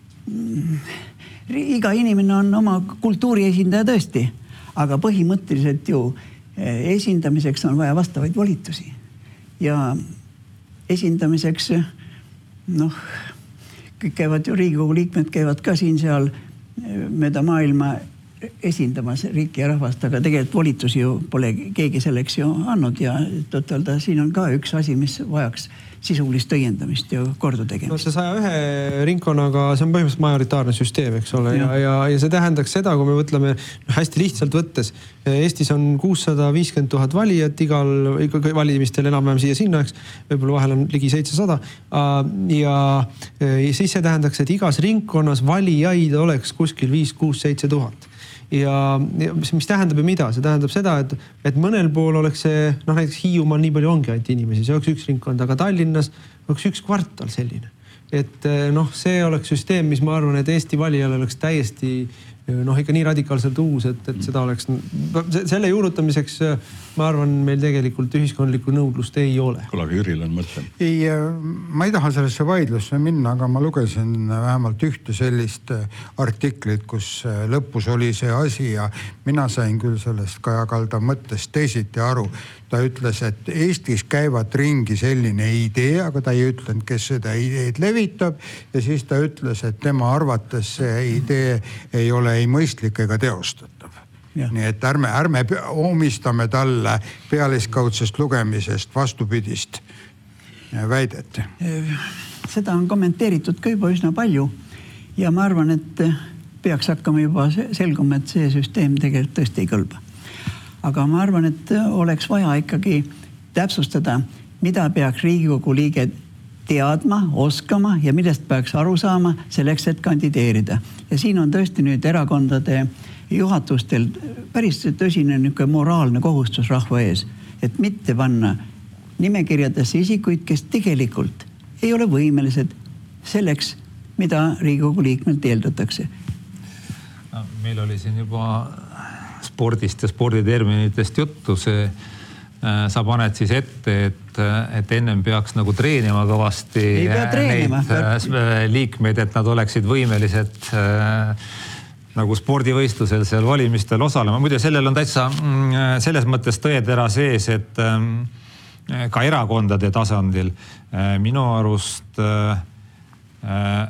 iga inimene on oma kultuuri esindaja tõesti. Aga põhimõtteliselt ju esindamiseks on vaja vastavaid volitusi. Ja esindamiseks, noh, kõik käivad ju Riigikogu liikmed käivad ka siin seal mööda maailma esindamas riiki ja rahvast, aga tegelikult volitusi ju pole keegi selleks ju andnud ja tõtt-öelda siin on ka üks asi, mis vajaks sisulist õiendamist ja kordu tegemist. No see saja ühe ringkonnaga, see on põhimõtteliselt majoritaarne süsteem, eks ole, ja, ja, ja see tähendaks seda, kui me võtleme hästi lihtsalt võttes. Eestis on kuussada viiskümmend tuhat valijat igal valimistel enam-vähem siia sinna, eks, võib-olla vahel on ligi seitsesada. Ja siis see tähendaks, et igas ringkonnas valijaid oleks kuskil viis, kuus, seitse tuhat. Ja mis tähendab ja mida? See tähendab seda, et, et mõnel pool oleks see, noh näiteks Hiiumaal nii palju ongi ainult inimesi, see oleks üks ringkond, aga Tallinnas oleks üks kvartal selline. Et noh, see oleks süsteem, mis ma arvan, et Eesti valijale oleks täiesti noh, ikka nii radikaalselt uus, et, et seda oleks, selle juurutamiseks ma arvan, meil tegelikult ühiskondlikku nõudlust ei ole. Kuule, aga Jüril on mõte. Ei, ma ei taha sellesse vaidlusse minna, aga ma lugesin vähemalt ühte sellist artiklit, kus lõpus oli see asi ja mina sain küll sellest Kaja Kalda mõttest teisiti aru. Ta ütles, et Eestis käivad ringi selline idee, aga ta ei ütlenud, kes seda ideed levitab ja siis ta ütles, et tema arvates see idee ei ole ei mõistlik ega teostatav. Ja. Nii et ärme, ärme omistame talle pealiskaudsest lugemisest vastupidist väidet. Seda on kommenteeritud ka juba üsna palju ja ma arvan, et peaks hakkama juba selguma, et see süsteem tegelikult tõesti ei kõlba. Aga ma arvan, et oleks vaja ikkagi täpsustada, mida peaks Riigikogu liige teadma, oskama ja millest peaks aru saama selleks, et kandideerida. Ja siin on tõesti nüüd erakondade juhatustel päris tõsine niisugune moraalne kohustus rahva ees, et mitte panna nimekirjadesse isikuid, kes tegelikult ei ole võimelised selleks, mida Riigikogu liikmelt eeldatakse. No, meil oli siin juba spordist ja sporditerminitest juttu. See, äh, sa paned siis ette, et, et ennem peaks nagu treenima kõvasti treenima, neid äh, liikmeid, et nad oleksid võimelised äh, nagu spordivõistlusel seal valimistel osalema. Muide, sellel on täitsa mm, selles mõttes tõetera sees, et ähm, ka erakondade tasandil äh, minu arust äh, äh,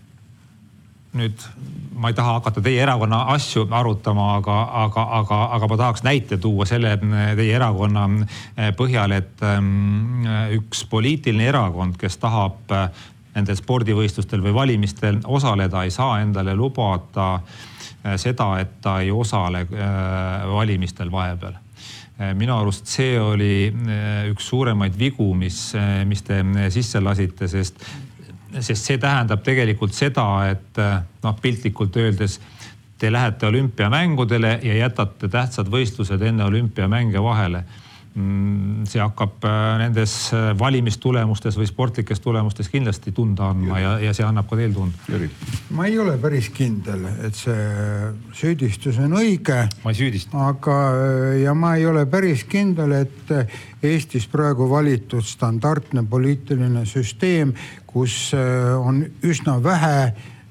nüüd ma ei taha hakata teie erakonna asju arutama, aga, aga, aga, aga ma tahaks näite tuua selle teie erakonna põhjal, et üks poliitiline erakond, kes tahab nendel spordivõistlustel või valimistel osaleda, ei saa endale lubada seda, et ta ei osale valimistel vahepeal. Minu arust see oli üks suuremaid vigu, mis, mis te sisse lasite, sest sest see tähendab tegelikult seda, et noh, piltlikult öeldes te lähete olümpiamängudele ja jätate tähtsad võistlused enne olümpiamänge vahele. See hakkab nendes valimistulemustes või sportlikes tulemustes kindlasti tunda andma ja, ja see annab ka teil tunda. Ma ei ole päris kindel, et see süüdistus on õige. Ma ei süüdista. Aga, ja ma ei ole päris kindel, et Eestis praegu valitud standardne poliitiline süsteem, kus on üsna vähe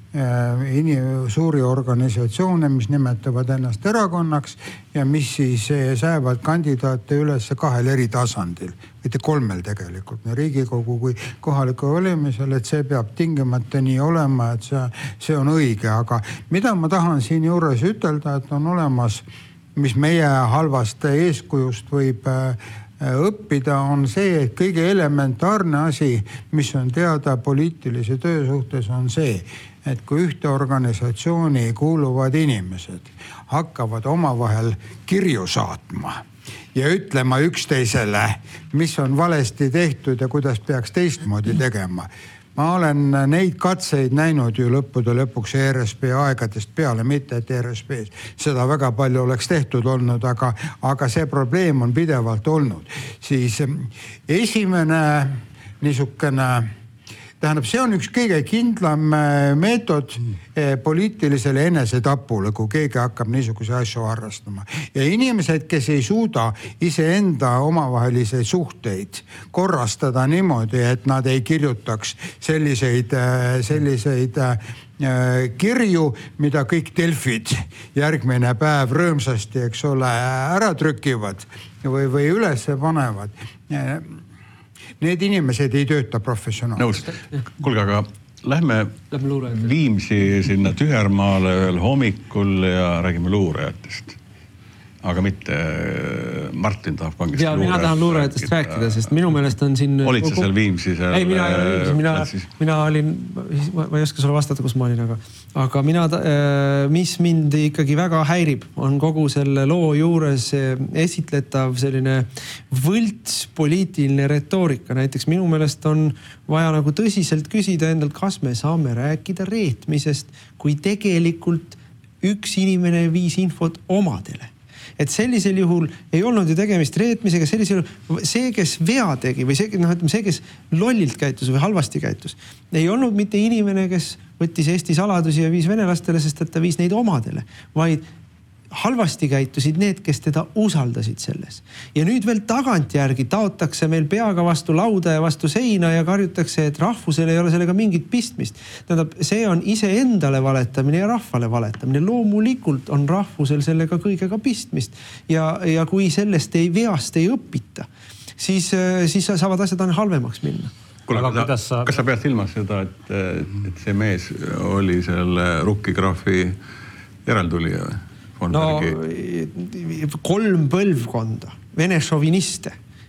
suuri organisatsioone, mis nimetavad ennast erakonnaks ja mis siis säävad kandidaate üles kahel eri tasandil, mitte kolmel tegelikult, nii Riigikogu kui kohaliku valimisel, et see peab tingimata nii olema, et see, see on õige. Aga mida ma tahan siin juures ütelda, et on olemas, mis meie halvast eeskujust võib õppida, on see, et kõige elementaarne asi, mis on teada poliitilise töö suhtes, on see, et kui ühte organisatsiooni kuuluvad inimesed hakkavad omavahel kirju saatma ja ütlema üksteisele, mis on valesti tehtud ja kuidas peaks teistmoodi tegema. Ma olen neid katseid näinud ju lõppude lõpuks E R S P aegadest peale, mitte et E R S P-s seda väga palju oleks tehtud olnud, aga, aga see probleem on pidevalt olnud. Siis esimene niisugune, tähendab, see on üks kõige kindlam meetod poliitilisele enesetapule, kui keegi hakkab niisuguse asju harrastama. Ja inimesed, kes ei suuda iseenda omavaheliseid suhteid korrastada niimoodi, et nad ei kirjutaks selliseid, selliseid kirju, mida kõik Delfid järgmine päev rõõmsasti, eks ole, ära trükivad või, või üles panevad. Need inimesed ei tööta professionaalselt. Kuulge, aga lähme Viimsi sinna Tühermaale ühel hommikul ja räägime luurajatest. Aga mitte Martin tahab kangesti luurajatest. Mina tahan luurajatest rääkida, sest minu meelest on siin... Olid sa seal Viimsi? Seal... Ei, mina ei ole Viimsi. Mina, mina olin... Ma ei oska sulle vastata, kus ma olin, aga... Aga mina, mis mind ikkagi väga häirib, on kogu selle loo juures esitletav selline võlts poliitiline retoorika. Näiteks minu meelest on vaja nagu tõsiselt küsida endalt, kas me saame rääkida reetmisest, kui tegelikult üks inimene viis infot omadele. Et sellisel juhul ei olnud ju tegemist reetmisega, sellisel juhul see, kes vea tegi või see, noh, see, kes lollilt käitus või halvasti käitus, ei olnud mitte inimene, kes võttis Eesti saladusi ja viis venelastele, sest et ta viis neid omadele, vaid halvasti käitusid need, kes teda usaldasid selles. Ja nüüd veel tagantjärgi taotakse meil peaga vastu lauda ja vastu seina ja karjutakse, et rahvusel ei ole sellega mingit pistmist. Tähendab, see on ise endale valetamine ja rahvale valetamine. Loomulikult on rahvusel sellega kõigega pistmist. Ja, ja kui sellest ei veast ei õpita, siis, siis saavad asjad halvemaks minna. Kuule, aga sa, kas sa pead silmas seda, et, et see mees oli selle rukkigraafi järeltulija või? No kolm põlvkonda, vene šoviniste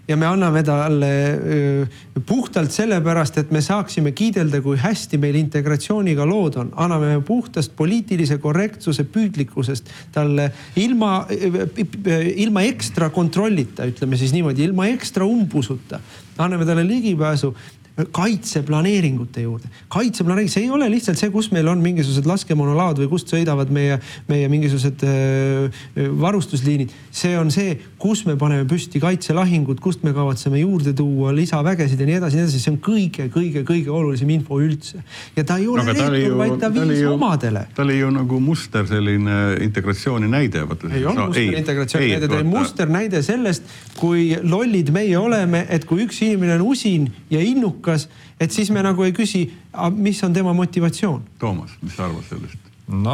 ja me anname talle puhtalt sellepärast, et me saaksime kiidelda, kui hästi meil integratsiooniga lood on. Anname puhtast poliitilise korrektsuse püüdlikkusest talle ilma, ilma ekstra kontrollita, ütleme siis niimoodi, ilma ekstra umbusuta. Anname talle ligipääsu kaitseplaneeringute juurde. Kaitseplaneering, see ei ole lihtsalt see, kus meil on mingisugused laskemonolaad või kust sõidavad meie, meie mingisugused varustusliinid. See on see, kus me paneme püsti kaitselahingud, kust me kavatseme juurde tuua lisavägesid ja nii edasi, nii edasi. See on kõige, kõige, kõige olulisem info üldse. Ja ta ei ole no, reetur, vaid ta viis ju, omadele. Ta oli ju nagu muster selline integratsiooni näide. Vaata, ei ole muster ei, integratsiooni ei, näide, ta oli muster näide sellest, kui lollid meie oleme, et kui üks inimene on usin ja innukas, et siis me nagu ei küsi, mis on tema motivatsioon. Toomas, mis sa arvad sellest? No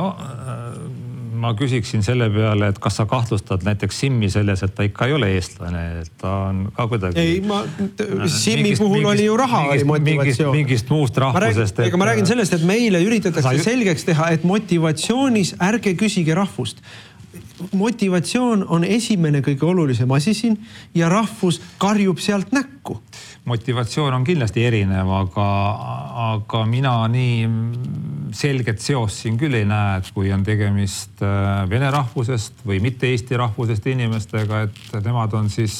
ma küsiksin selle peale, et kas sa kahtlustad näiteks Simmi selles, et ta ikka ei ole eestlane, et ta on ka kuidagi... Ei, ma, Simmi mingist, puhul mingist, oli ju raha mingist, oli motivatsioon. Mingist, mingist muust rahvusest. Ma räägin, et... ma räägin sellest, et meile üritatakse sa... selgeks teha, et motivatsioonis ärge küsige rahvust. Motivatsioon on esimene kõige olulisem asi siin ja rahvus karjub sealt näkku. Motivatsioon on kindlasti erinev, aga, aga mina nii selget seost siin küll ei näe, et kui on tegemist vene rahvusest või mitte eesti rahvusest inimestega, et nemad on siis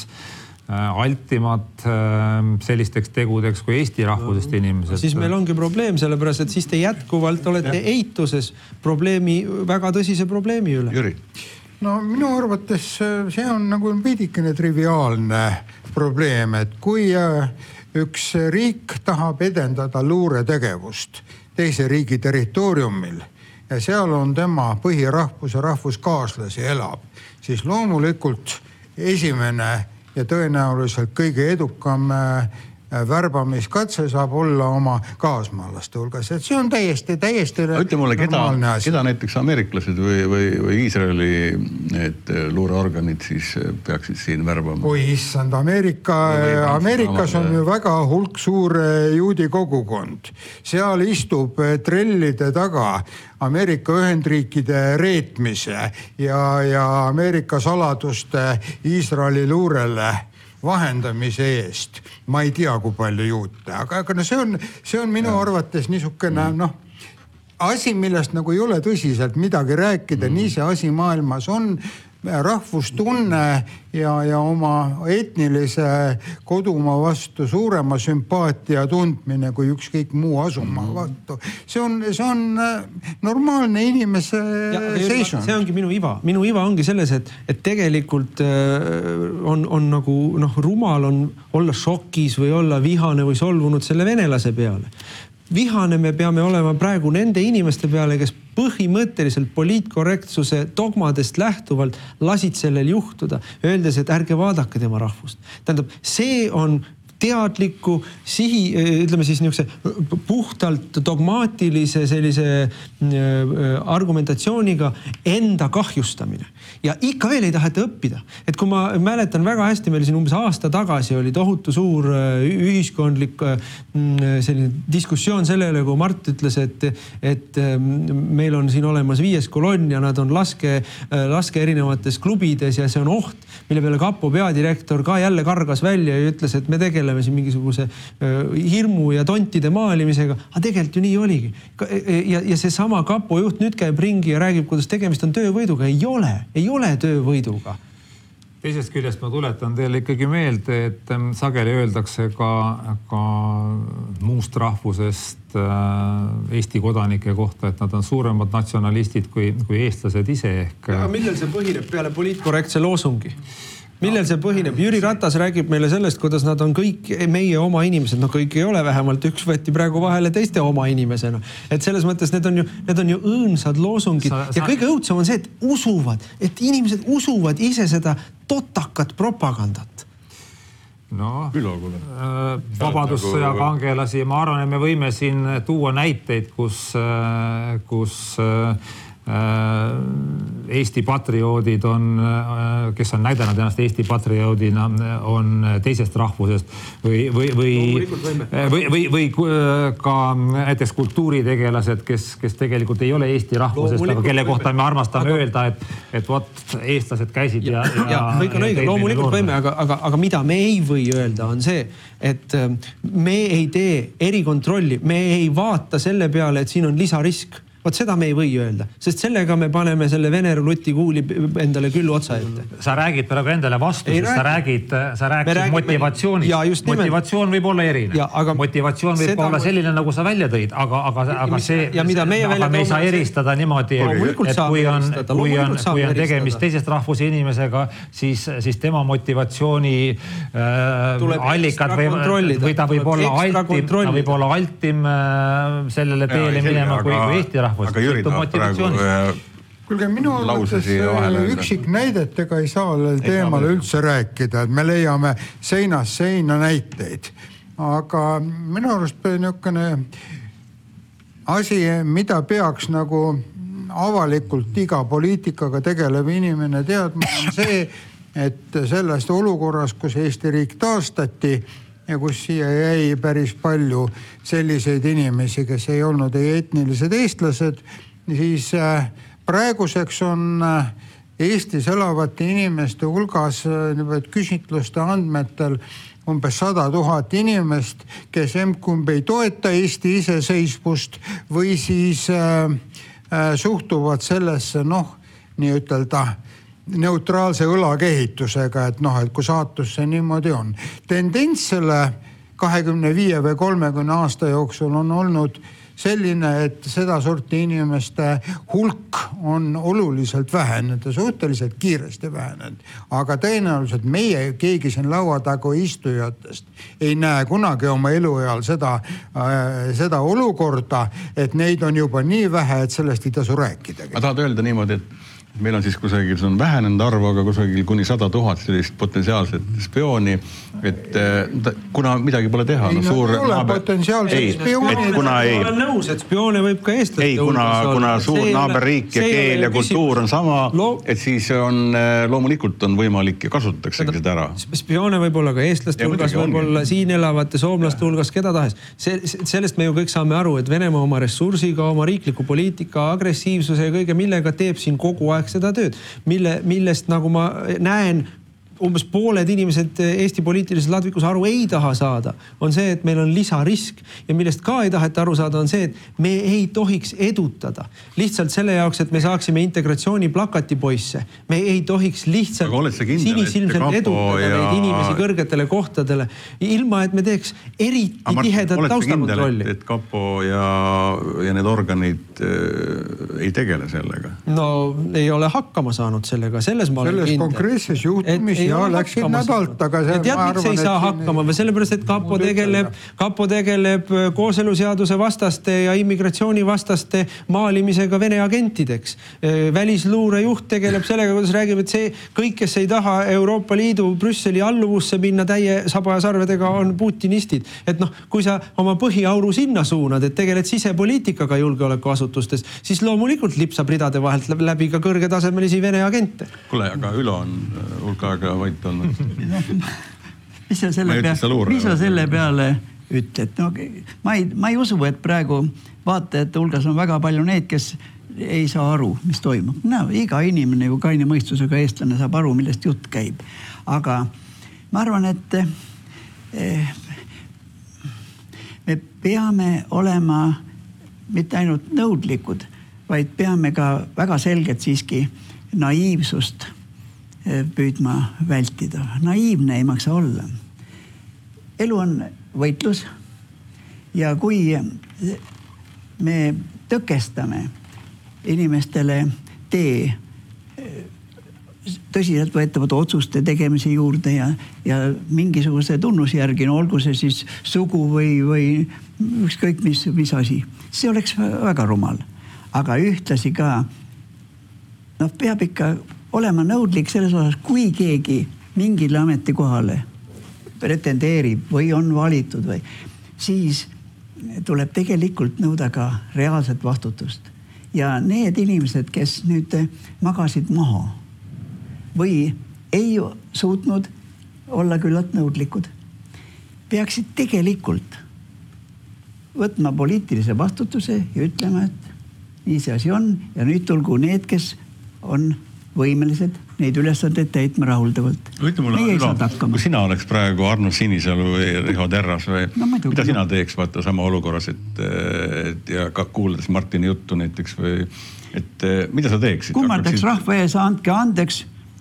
altimad sellisteks tegudeks kui eesti rahvusest inimesed. Siis meil ongi probleem, sellepärast, et siis te jätkuvalt olete ja. eituses probleemi, väga tõsise probleemi üle. Jüri. No minu arvates see on nagu veidikene triviaalne probleem, et kui üks riik tahab edendada luuretegevust teise riigi territooriumil ja seal on tema põhirahvus ja rahvuskaaslasi elab, siis loomulikult esimene ja tõenäoliselt kõige edukam värbamiskatse saab olla oma kaasmaalaste hulgas. Et see on täiesti, täiesti Ütle mulle, keda, keda näiteks ameeriklased või, või, või Iisraeli need luureorganid siis peaksid siin värbama? Oi issand, Ameerika, Ameerikas on ju väga hulk suur juudi kogukond. Seal istub trellide taga Ameerika Ühendriikide reetmise ja, ja Ameerika saladuste Iisraeli luurele vahendamise eest. Ma ei tea, kui palju juute, aga, aga no see on, see on minu arvates niisugune, noh, asi, millest nagu ei ole tõsiselt midagi rääkida, mm. nii see asi maailmas on. Rahvustunne ja, ja oma etnilise kodumaa vastu suurema sümpaatia tundmine kui ükskõik muu asumaa vastu. See on, see on normaalne inimese ja, seisund. See ongi minu iva. Minu iva ongi selles, et, et tegelikult on, on nagu noh, rumal on olla šokis või olla vihane või solvunud selle venelase peale. Vihane me peame olema praegu nende inimeste peale, kes põhimõtteliselt poliitkorrektsuse dogmadest lähtuvalt lasid sellel juhtuda, öeldes, et ärge vaadake tema rahvust. Tähendab, see on teadliku sihi, ütleme siis niisuguse puhtalt dogmaatilise sellise argumentatsiooniga enda kahjustamine. Ja ikka veel ei taheta õppida. Et kui ma mäletan väga hästi, meil siin umbes aasta tagasi oli tohutu suur ühiskondlik selline diskussioon sellele, kui Mart ütles, et, et meil on siin olemas viies kolonn ja nad on laske, laske erinevates klubides ja see on oht, mille peale Kapo peadirektor ka jälle kargas välja ja ütles, et me tegeleme siin mingisuguse hirmu ja tontide maalimisega, aga tegelikult ju nii oligi. Ja, ja see sama Kapo juht nüüd käib ringi ja räägib, kuidas tegemist on töövõiduga. Ei ole, ei ole töövõiduga. Teisest küljest ma tuletan teile ikkagi meelde, et sageli öeldakse ka, ka muust rahvusest Eesti kodanike kohta, et nad on suuremad natsionalistid kui, kui eestlased ise ehk. Ja millel see põhineb peale poliitkorrektse loosungi? Millel see põhineb? Jüri Ratas räägib meile sellest, kuidas nad on kõik meie oma inimesed. No kõik ei ole, vähemalt üks võeti praegu vahele teiste oma inimesena. Et selles mõttes need on ju, need on ju õõnsad loosungid. Sa, sa... Ja kõige õudsem on see, et usuvad, et inimesed usuvad ise seda totakat propagandat. No, vabadussõja kangelasi. Ma arvan, et me võime siin tuua näiteid, kus, kus Eesti patrioodid on, kes on näidanud ennast Eesti patrioodina, on teisest rahvusest või, või, või, või, või, või ka näiteks kultuuritegelased, kes, kes tegelikult ei ole Eesti rahvusest, aga kelle kohta me armastame aga... öelda, et, et vot eestlased käisid ja... ja, ja kõik on õige, loomulikult võime, aga, aga, aga mida me ei või öelda on see, et me ei tee erikontrolli, me ei vaata selle peale, et siin on lisarisk. Vot seda me ei või öelda, sest sellega me paneme selle Vene rulloti kuuli endale küll otsa ette. Sa räägid praegu endale vastu, sest sa räägid, sa räägid räägid, motivatsioonist. Motivatsioon võib olla erinev. Ja, aga motivatsioon võib olla selline, nagu sa välja tõid, aga, aga, aga see, ja mida meie aga me ei saa eristada niimoodi, et kui on, kui on, kui on tegemist teisest rahvuse inimesega, siis, siis tema motivatsiooni äh, allikad või, või ta võib olla altim, ta võib olla altim äh, sellele teele minema kui, kui Eesti rahvus. Aga Jüri tahab praegu kuulge, minu arvates üksik näidetega ei saa teemal üldse rääkida, et me leiame seinast seina näiteid. Aga minu arust niisugune asi, mida peaks nagu avalikult iga poliitikaga tegelev inimene teadma, on see, et sellest olukorras, kus Eesti riik taastati, ja kus siia jäi päris palju selliseid inimesi, kes ei olnud ei etnilised eestlased, siis praeguseks on Eestis elavate inimeste hulgas küsitluste andmetel umbes sada tuhat inimest, kes emkumb ei toeta Eesti iseseisvust või siis äh, suhtuvad sellesse, noh, nii ütelda, neutraalse õlakehitusega, et noh, et kui saatus see niimoodi on. Tendents selle kahekümne viie või kolmekümne aasta jooksul on olnud selline, et seda sorti inimeste hulk on oluliselt vähenenud ja suhteliselt kiiresti vähenenud. Aga tõenäoliselt meie, keegi siin laua taga istujatest ei näe kunagi oma eluajal seda, äh, seda olukorda, et neid on juba nii vähe, et sellest ei tasu rääkida. Ma tahad öelda niimoodi, et meil on siis kusagil, see on vähenenud arv, aga kusagil kuni sada tuhat sellist potentsiaalset spiooni, et kuna midagi pole teha. Ei, no suur, ei ole naaber... potentsiaalset spiooni. Kuna ei ole nõus, et spioone võib ka eestlaste ei, kuna, kuna suur naaberriik ja keel ja kultuur on sama, Loo... et siis on loomulikult on võimalik ja kasutatakse seda ära. Spioone võib olla ka eestlaste hulgas, võib olla siin elavate soomlaste hulgas, keda tahes. See, sellest me ju kõik saame aru, et Venemaa oma ressursiga, oma riikliku poliitika, agressiivsuse ja kõige millega teeb siin kogu aeg seda tööd, mille, millest nagu ma näen, umbes pooled inimesed Eesti poliitilises ladvikus aru ei taha saada, on see, et meil on lisarisk ja millest ka ei taheta aru saada, on see, et me ei tohiks edutada. Lihtsalt selle jaoks, et me saaksime integratsiooni plakati poisse. Me ei tohiks lihtsalt sinisilmselt edutada ja... neid inimesi kõrgetele kohtadele, ilma et me teeks eriti Aga tihedat taustakontrolli. Et Kapo ja, ja need organid äh, ei tegele sellega? No ei ole hakkama saanud sellega, selles ma olen selles kindel. Konkreetses juhtumis ja läksid nädalt, aga see, tead, miks ei saa hakkama või sellepärast, et Kapo tegeleb, Kapo tegeleb kooseluseaduse vastaste ja immigratsiooni vastaste maalimisega Vene agentideks. Välisluure juht tegeleb sellega, kuidas räägib, et see kõik, kes ei taha Euroopa Liidu Brüsseli alluvusse minna täie saba ja sarvedega, on putinistid. Et noh, kui sa oma põhiauru sinna suunad, et tegeled sisepoliitikaga julgeolekuasutustes, siis loomulikult lipsab ridade vahelt läbi ka kõrgetasemelisi Vene agente. Kuule, aga Ülo on hulka aega vait olnud. No, mis sa selle, peale, mis sa selle peale ütled? No, ma, ei, ma ei usu, et praegu vaatajate hulgas on väga palju neid, kes ei saa aru, mis toimub. No, iga inimene ju kaine mõistusega eestlane saab aru, millest jutt käib. Aga ma arvan, et eh, me peame olema mitte ainult nõudlikud, vaid peame ka väga selgelt siiski naiivsust püüdma vältida. Naiivne ei maksa olla. Elu on võitlus ja kui me tõkestame inimestele tee tõsiselt võetavad otsuste tegemise juurde ja, ja mingisuguse tunnusjärgi, no olgu see siis sugu või, või ükskõik mis, mis asi. See oleks väga rumal. Aga ühtlasi ka no, peab ikka olema nõudlik selles osas, kui keegi mingile ametikohale pretendeerib või on valitud või, siis tuleb tegelikult nõuda ka reaalset vastutust. ja need inimesed, kes nüüd magasid maha või ei suutnud olla küllalt nõudlikud, peaksid tegelikult võtma poliitilise vastutuse ja ütlema, et nii see asi on ja nüüd tulgu need, kes on võimelised neid ülesandeid täitma rahuldavalt. Ütle mulle, Ülo, kui sina oleks praegu Arno Sinisalu või Riho Terras või no, mida sina teeks vaata sama olukorras, et, et ja ka kuuldes Martini juttu näiteks või et mida sa teeksid? Kummardaks rahva ees, andke andeks.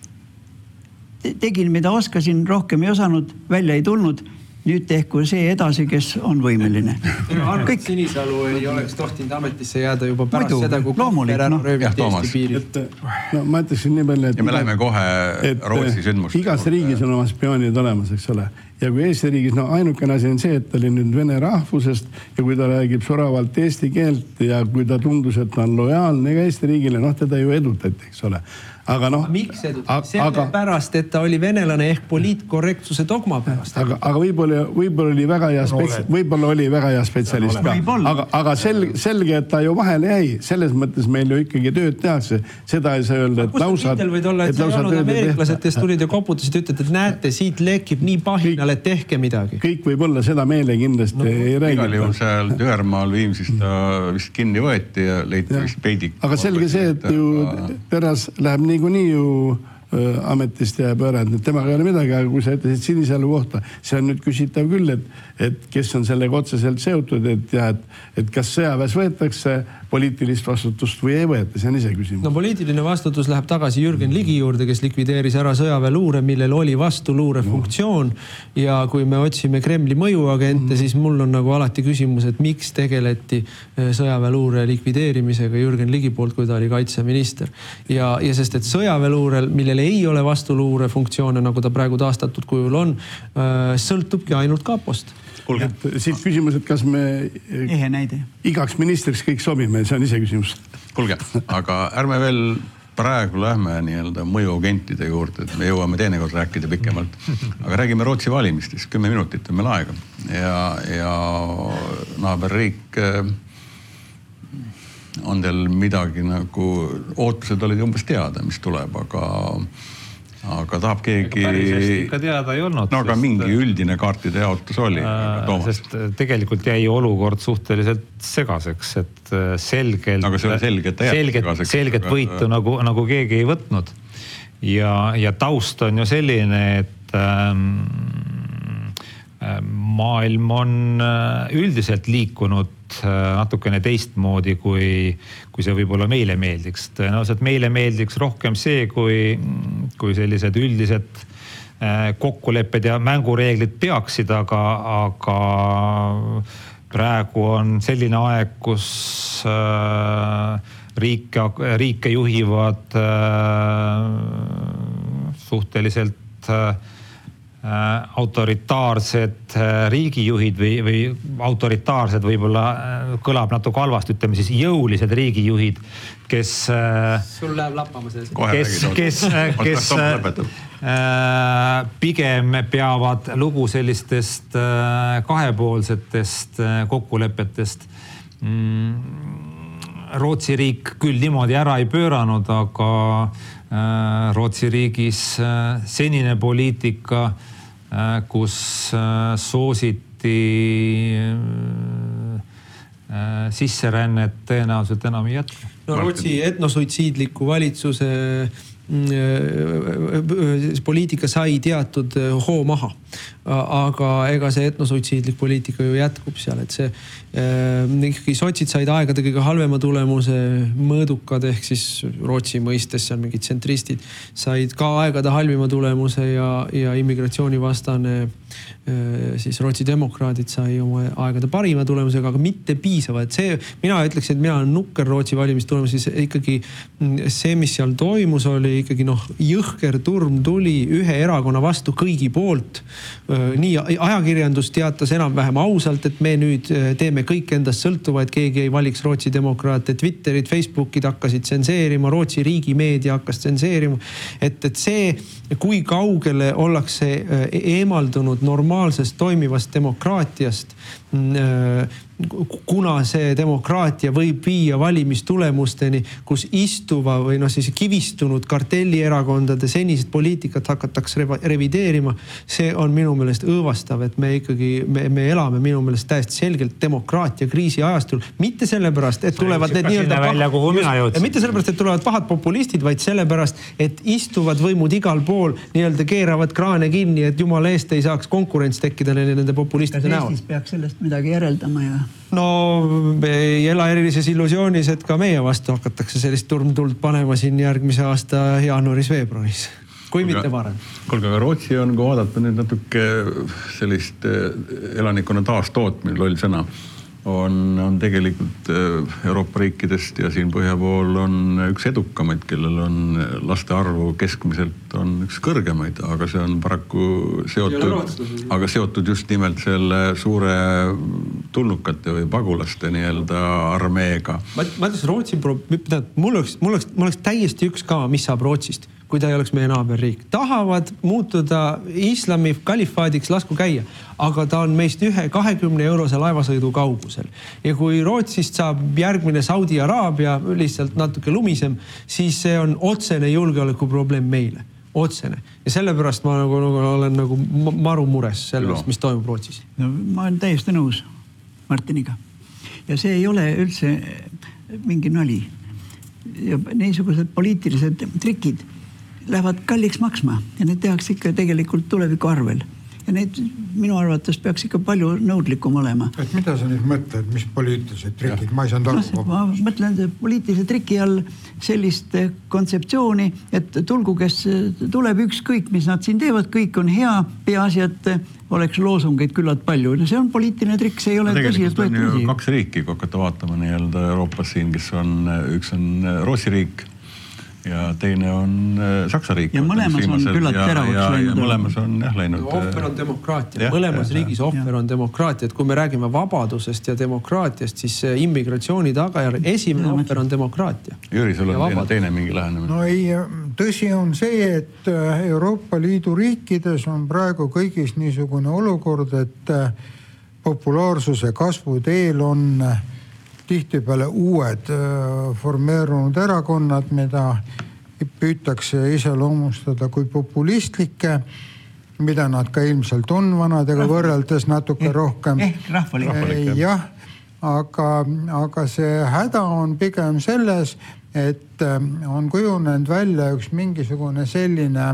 Tegin, mida oskasin, rohkem ei osanud, välja ei tulnud. Nüüd tehku see edasi, kes on võimeline. Arno Sinisalu ei oleks tohtinud ametisse jääda juba pärast Muidu, seda, kui loomulik, ära no. rööviti Eesti piiril. No, ma ütlesin nii palju, et... Ja me läheme kohe Rootsi sündmust. Igas riigis on oma spioonid olemas, eks ole. Ja kui Eesti riigis, no ainukene asi on see, et ta oli nüüd vene rahvusest ja kui ta räägib soravalt eesti keelt ja kui ta tundus, et ta on lojaalne ka Eesti riigile, noh, teda ju edutati, eks ole. Aga noh... Miks edutati? Selle pärast, et ta oli venelane ehk poliitkorrektsuse dogma pärast. Aga, aga võib-olla, võib-olla oli väga hea spets, võib-olla oli väga hea spetsialist ka. Aga, aga selge, selge, et ta ju vahele jäi. Selles mõttes meil ju ikkagi tööd tehakse. Seda ei saa öelda, et lausad... Kus võid olla, et sa ei olnud ameeriklased, kes tulid ja koputasid, ütled, et näete, siit lekib nii pahinal, et tehke midagi. Kõik võib olla seda meile kindlasti no, ei räägita. Igal juhul seal Tühermaal Viimsis ta vist kinni võeti ja leiti ja. Vist peidik. Aga selge see, et ju Terras läheb niikuinii ju äh, ametist jääb ära, et temaga ei ole midagi, aga kui sa ütlesid Sinisalu kohta, see on nüüd küsitav küll, et, et kes on sellega otseselt seotud, et, ja, et, et kas sõjaväes võetakse poliitilist vastutust või ei võeta, see on ise küsimus. No poliitiline vastutus läheb tagasi Jürgen Ligi juurde, kes likvideeris ära sõjaväeluure, millel oli vastuluure no. funktsioon ja kui me otsime Kremli mõjuagente, mm. siis mul on nagu alati küsimus, et miks tegeleti sõjaväeluure likvideerimisega Jürgen Ligi poolt, kui ta oli kaitseminister. Ja, ja sest, et sõjaväeluurel, millel ei ole vastuluure funktsioone, nagu ta praegu taastatud kujul on, sõltubki ainult kapost. Kulge. Siit küsimus, et kas me Ehe näide. Igaks ministriks kõik sobime, see on ise küsimus. Kulge, aga ärme veel praegu lähme nii-öelda mõjuagentide juurde, et me jõuame teinekord rääkida pikemalt. Aga räägime Rootsi valimistest, kümme minutit on meil aega. Ja, ja naaberriik on teil midagi nagu, ootused olid umbes teada, mis tuleb, aga... Aga tahab keegi... Päris hästi ikka teada ei olnud. No aga sest... mingi üldine kaartide jaotus oli. Äh, sest tegelikult jäi olukord suhteliselt segaseks, et selgelt... Aga see oli selge, et ta jääb selgelt, segaseks. Selgelt võitu nagu, nagu keegi ei võtnud. Ja, ja taust on ju selline, et ähm, maailm on üldiselt liikunud natukene teistmoodi, kui, kui see võib-olla meile meeldiks. Tõenäoliselt meile meeldiks rohkem see, kui, kui sellised üldised kokkulepped ja mängureeglid peaksid, aga, aga praegu on selline aeg, kus riike, riike juhivad suhteliselt autoritaarsed riigijuhid või, või autoritaarsed võib-olla kõlab natuke halvasti, ütleme siis jõulised riigijuhid, kes... Sul läheb lappama see. Kes, kes, kes pigem peavad lugu sellistest kahepoolsetest kokkulepetest. Rootsi riik küll niimoodi ära ei pööranud, aga Rootsi riigis senine poliitika, kus soositi sisserännet tõenäoliselt enam ei jätku. No Rootsi etnosuitsiidliku valitsuse poliitika sai teatud hoo maha, aga ega see etnosuitsiidlik poliitika ju jätkub seal, et see ikkagi sotsid said aegade kõige halvema tulemuse, mõõdukad ehk siis Rootsi mõistes seal mingid tsentristid said ka aegade halvima tulemuse ja, ja immigratsioonivastane siis Rootsi demokraadid sai oma aegade parima tulemusega, aga mitte piisava, et see, mina ütleks, et mina olen nukker Rootsi valimistulemus, siis ikkagi see, mis seal toimus, oli ikkagi noh, jõhker turm tuli ühe erakonna vastu kõigi poolt. Nii ajakirjandus teatas enam-vähem ausalt, et me nüüd teeme kõik endast sõltuva, et keegi ei valiks Rootsi demokraate, Twitterid, Facebookid hakkasid tsenseerima, Rootsi riigimeedia hakkas tsenseerima, et, et see, kui kaugele ollakse eemaldunud normaalsest toimivast demokraatiast kuna see demokraatia võib viia valimistulemusteni, kus istuva või noh, siis kivistunud kartellierakondade senised poliitikat hakatakse revideerima, see on minu meelest õõvastav, et me ikkagi, me, me elame minu meelest täiesti selgelt demokraatia kriisi ajastul. Mitte sellepärast, et tulevad need nii-öelda välja, kuhu mina jõudsin. Mitte sellepärast, et tulevad pahad populistid, vaid sellepärast, et istuvad võimud igal pool nii-öelda keeravad kraane kinni, et jumala eest ei saaks konkurents tekkida nende populistide näol. Eestis peaks sellest midagi järeldama ja... No me ei ela erilises illusioonis, et ka meie vastu hakatakse sellist turmtuld panema siin järgmise aasta jaanuaris-veebruaris. Kui mitte varem. Kolga, aga Rootsi on, kui vaadata nüüd natuke sellist elanikkonna taastootmine, loll sõna, on, on tegelikult Euroopa riikidest ja siin põhja pool on üks edukamaid, kellel on laste arvu keskmiselt on üks kõrgemaid, aga see on paraku seotud, aga seotud just nimelt selle suure tulnukate või pagulaste nii-öelda armeega. Ma, ma ütles Rootsi, mul oleks, mul oleks, mul oleks täiesti üks ka, mis saab Rootsist, kui ta ei oleks meie naaberriik. Tahavad muutuda islami kalifaadiks, lasku käia, aga ta on meist ühe kahekümne eurose laevasõidu kaugusel. Ja kui Rootsist saab järgmine Saudi Araabia, lihtsalt natuke lumisem, siis see on otsene julgeoleku probleem meile. Otsene. Ja sellepärast ma nagu, nagu olen nagu maru mures sellest, mis toimub Rootsis. No, ma olen täiesti nõus Martiniga. Ja see ei ole üldse mingi nali. Ja niisugused poliitilised trikid lähevad kalliks maksma ja need tehakse ikka tegelikult tuleviku arvel. Ja need minu arvates peaks ikka palju nõudlikum olema. Et mida sa nüüd mõtled, mis poliitilised trikid? Ma ei saanud aru. Ma mõtlen poliitilise triki all sellist kontseptsiooni, et tulgu, kes tuleb ükskõik, mis nad siin teevad, kõik on hea, peaasi, et oleks loosungeid küllalt palju. No see on poliitiline trikk, see ei ole tõsiselt võetud. Tegelikult on kaks riiki, kui hakata vaatama nii-öelda Euroopas siin, kes on, üks on Rootsi riik, ja teine on Saksa riik. Ja mõlemas on küllalt teravaks ja, läinud. Ja mõlemas on jah läinud. Ohver on demokraatia. Mõlemas ja, riigis ohver on demokraatia. Et kui me räägime vabadusest ja demokraatiast, siis immigratsiooni tagajärg esimene ohver on demokraatia. Jüri, sul on teine, teine mingi lähenemine. No ei, tõsi on see, et Euroopa Liidu riikides on praegu kõigis niisugune olukord, et populaarsuse kasvu teel on tihtipeale uued formeerunud erakonnad, mida püütakse iseloomustada kui populistlikke, mida nad ka ilmselt on vanadega võrreldes natuke eh, rohkem. Ehk rahvalik. Jah, aga, aga see häda on pigem selles, et on kujunenud välja üks mingisugune selline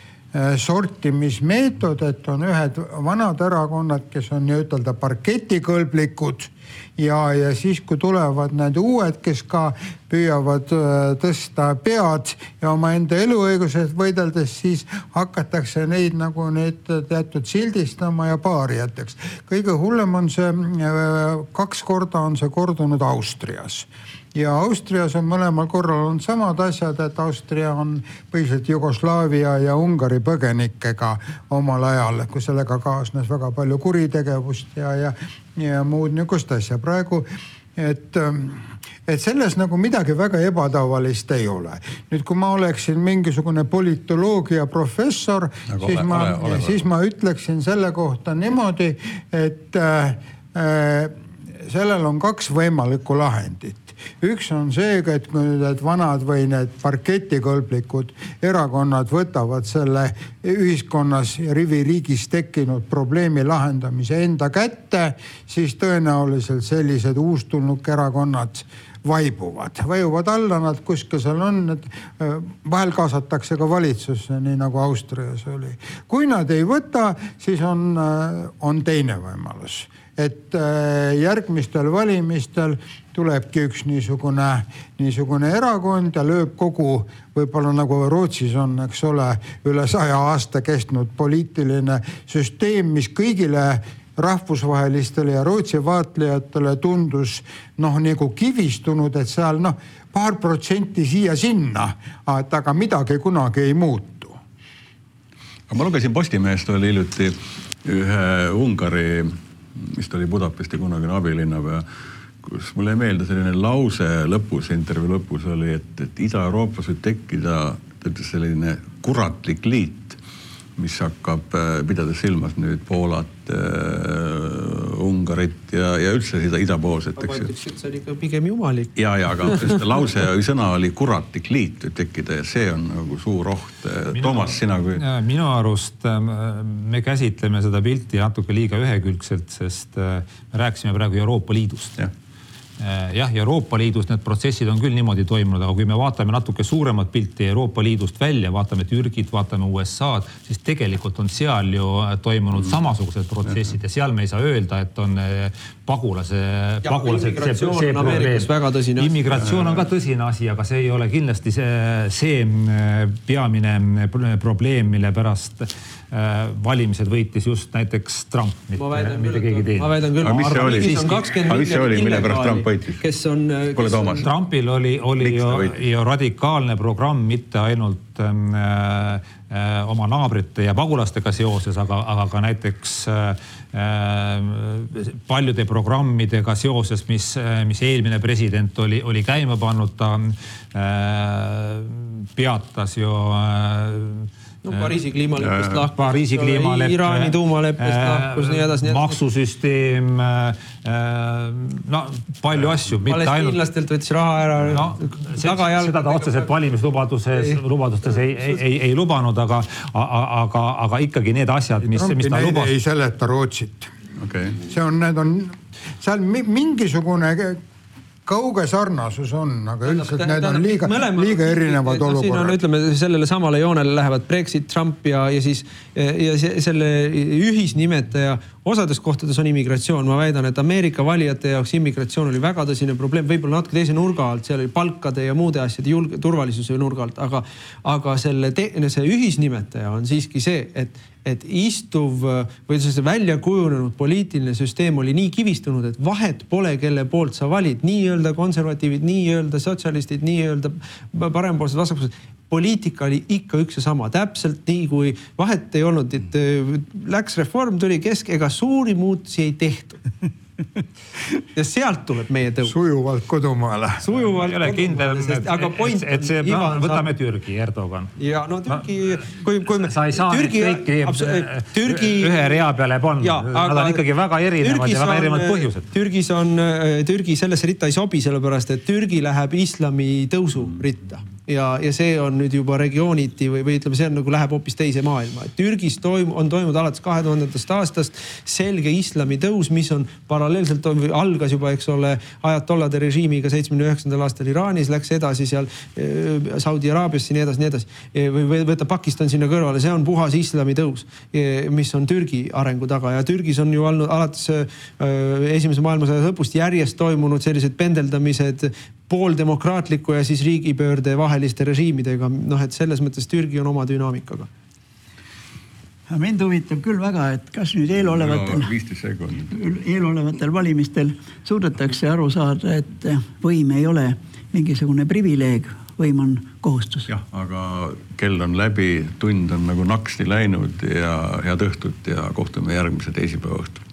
sortimismeetod, et on ühed vanad erakonnad, kes on nii-ütelda parketikõlblikud ja, ja siis, kui tulevad need uued, kes ka püüavad tõsta pead ja oma enda eluõigused võideldes, siis hakatakse neid nagu neid teatud sildistama ja paarijateks. Kõige hullem on see, kaks korda on see kordunud Austrias. Ja Austrias on mõlemal korral on samad asjad, et Austria on põhiliselt Jugoslaavia ja Ungari põgenikega omal ajal, kui sellega kaasnes väga palju kuritegevust ja, ja, ja muud niisugust asja. Praegu, et, et selles nagu midagi väga ebatavalist ei ole. Nüüd, kui ma oleksin mingisugune politoloogia professor, siis, ole, ma, ole, ole. siis ma ütleksin selle kohta niimoodi, et äh, sellel on kaks võimalikku lahendit. Üks on see, et kui need vanad või need parketikõlblikud erakonnad võtavad selle ühiskonnas ja riviriigis tekkinud probleemi lahendamise enda kätte, siis tõenäoliselt sellised uustulnuk erakonnad vaibuvad. Vaibuvad alla nad kuskil seal on, et vahel kaasatakse ka valitsusse, nii nagu Austrias oli. Kui nad ei võta, siis on, on teine võimalus. Et järgmistel valimistel tulebki üks niisugune, niisugune erakond ja lööb kogu, võib-olla nagu Rootsis on, eks ole, üle saja aasta kestnud poliitiline süsteem, mis kõigile rahvusvahelistele ja Rootsi vaatlejatele tundus noh, nagu kivistunud, et seal noh, paar protsenti siia sinna, aga midagi kunagi ei muutu. Ma lugesin Postimehest oli hiljuti ühe Ungari, mis oli Budapesti kunagine abilinnapea, kus mulle ei meelde selline lause lõpus, intervjuu lõpus oli, et, et Ida-Euroopas võib tekkida selline kuratlik liit, mis hakkab, pidades silmas nüüd Poolat, Ungarit ja, ja üldse seda idapoolset, eks ju. Ma ütleks, et see on ikka pigem jumalik. Ja, ja, aga lause või sõna oli kuratlik liit tekkida ja see on nagu suur oht. Minu, Toomas, sina kui... Minu arust me käsitleme seda pilti natuke liiga ühekülgselt, sest me rääkisime praegu Euroopa Liidust. Ja. Jah, Euroopa Liidus need protsessid on küll niimoodi toimunud, aga kui me vaatame natuke suuremat pilti Euroopa Liidust välja, vaatame Türgit, vaatame U S A-d, siis tegelikult on seal ju toimunud samasugused protsessid ja seal me ei saa öelda, et on pagulase, pagulase immigratsioon see, see on Ameerikas väga tõsine asi. Immigratsioon on ka tõsine asi, aga see ei ole kindlasti see, see peamine probleem, mille pärast valimised võitis just näiteks Trump, mitte, mitte keegi teine. Ma väidan küll. Aga mis see oli? Aga mis see oli, mille pärast Trump võitis? Kes on... Pole Toomas. Trumpil oli, oli ju, ju radikaalne programm mitte ainult äh, äh, oma naabrite ja pagulastega seoses, aga, aga ka näiteks äh, paljude programmidega seoses, mis, mis eelmine president oli, oli käima pannud, ta äh, peatas ju äh, no Pariisi kliimaleppest lahkus, Pariisi kliimaleppe, Iraani tuumaleppest lahkus, nii edasi. Maksusüsteem, no palju asju. Palestiinlastelt võttis raha ära. No, tagajalg, seda ta otseselt valimislubaduses lubadustes ei, ei, ei, ei lubanud, aga, aga, aga ikkagi need asjad, mis, mis ta lubas. Ei seleta Rootsit. Okay. See on, need on, seal mingisugune kauge sarnasus on, aga üldiselt need on liiga, liiga erinevad olukorrad. Siin on, ütleme, sellele samale joonele lähevad Brexit, Trump ja, ja siis ja selle ühisnimetaja osades kohtades on immigratsioon. Ma väidan, et Ameerika valijate jaoks immigratsioon oli väga tõsine probleem, võib-olla natuke teise nurga alt, seal oli palkade ja muude asjade julge, turvalisuse nurga alt, aga, aga selle te, see ühisnimetaja on siiski see, et et istuv või see välja kujunenud poliitiline süsteem oli nii kivistunud, et vahet pole, kelle poolt sa valid, nii öelda konservatiivid, nii öelda sotsialistid, nii öelda parempoolsed, vasakpoolsed. Poliitika oli ikka üks ja sama, täpselt nii kui vahet ei olnud, et läks reform, tuli kesk, ega suuri muutusi ei tehtud. Ja sealt tuleb meie tõu. Sujuvalt kodumaale. Sujuvalt kodumaale. Kindel, sest, aga point et see, Ivan, võtame Türgi, Erdogan. Ja no Türgi, kui, kui me... Sa ei saa Türgi, kõiki Türgi, ühe rea peale panna. Nad on ikkagi väga erinevad ja väga erinevad põhjused. Türgis on, Türgi sellesse ritta ei sobi, sellepärast, et Türgi läheb islami tõusu ritta. Ja, ja see on nüüd juba regiooniti või, või ütleme, see on nagu läheb hoopis teise maailma. Türgis toim, on toimunud alates kahe tuhandendast aastast selge islami tõus, mis on paralleelselt algas juba, eks ole, ajatollade režiimiga seitsmekümne üheksandal aastal Iraanis, läks edasi seal Saudi Araabiasse, nii edasi, nii edasi. Või võtta Pakistan sinna kõrvale, see on puhas islami tõus, mis on Türgi arengu taga. Ja Türgis on ju olnud alates esimese maailmasõja lõpust järjest toimunud sellised pendeldamised pooldemokraatliku ja siis riigipöörde vaheliste režiimidega. Noh, et selles mõttes Türgi on oma dünaamikaga. Mind huvitab küll väga, et kas nüüd eelolevatel, eelolevatel valimistel suudetakse aru saada, et võim ei ole mingisugune privileeg, võim on kohustus. Jah, aga kell on läbi, tund on nagu naksti läinud ja head õhtut ja kohtume järgmise teisipäeva õhtul.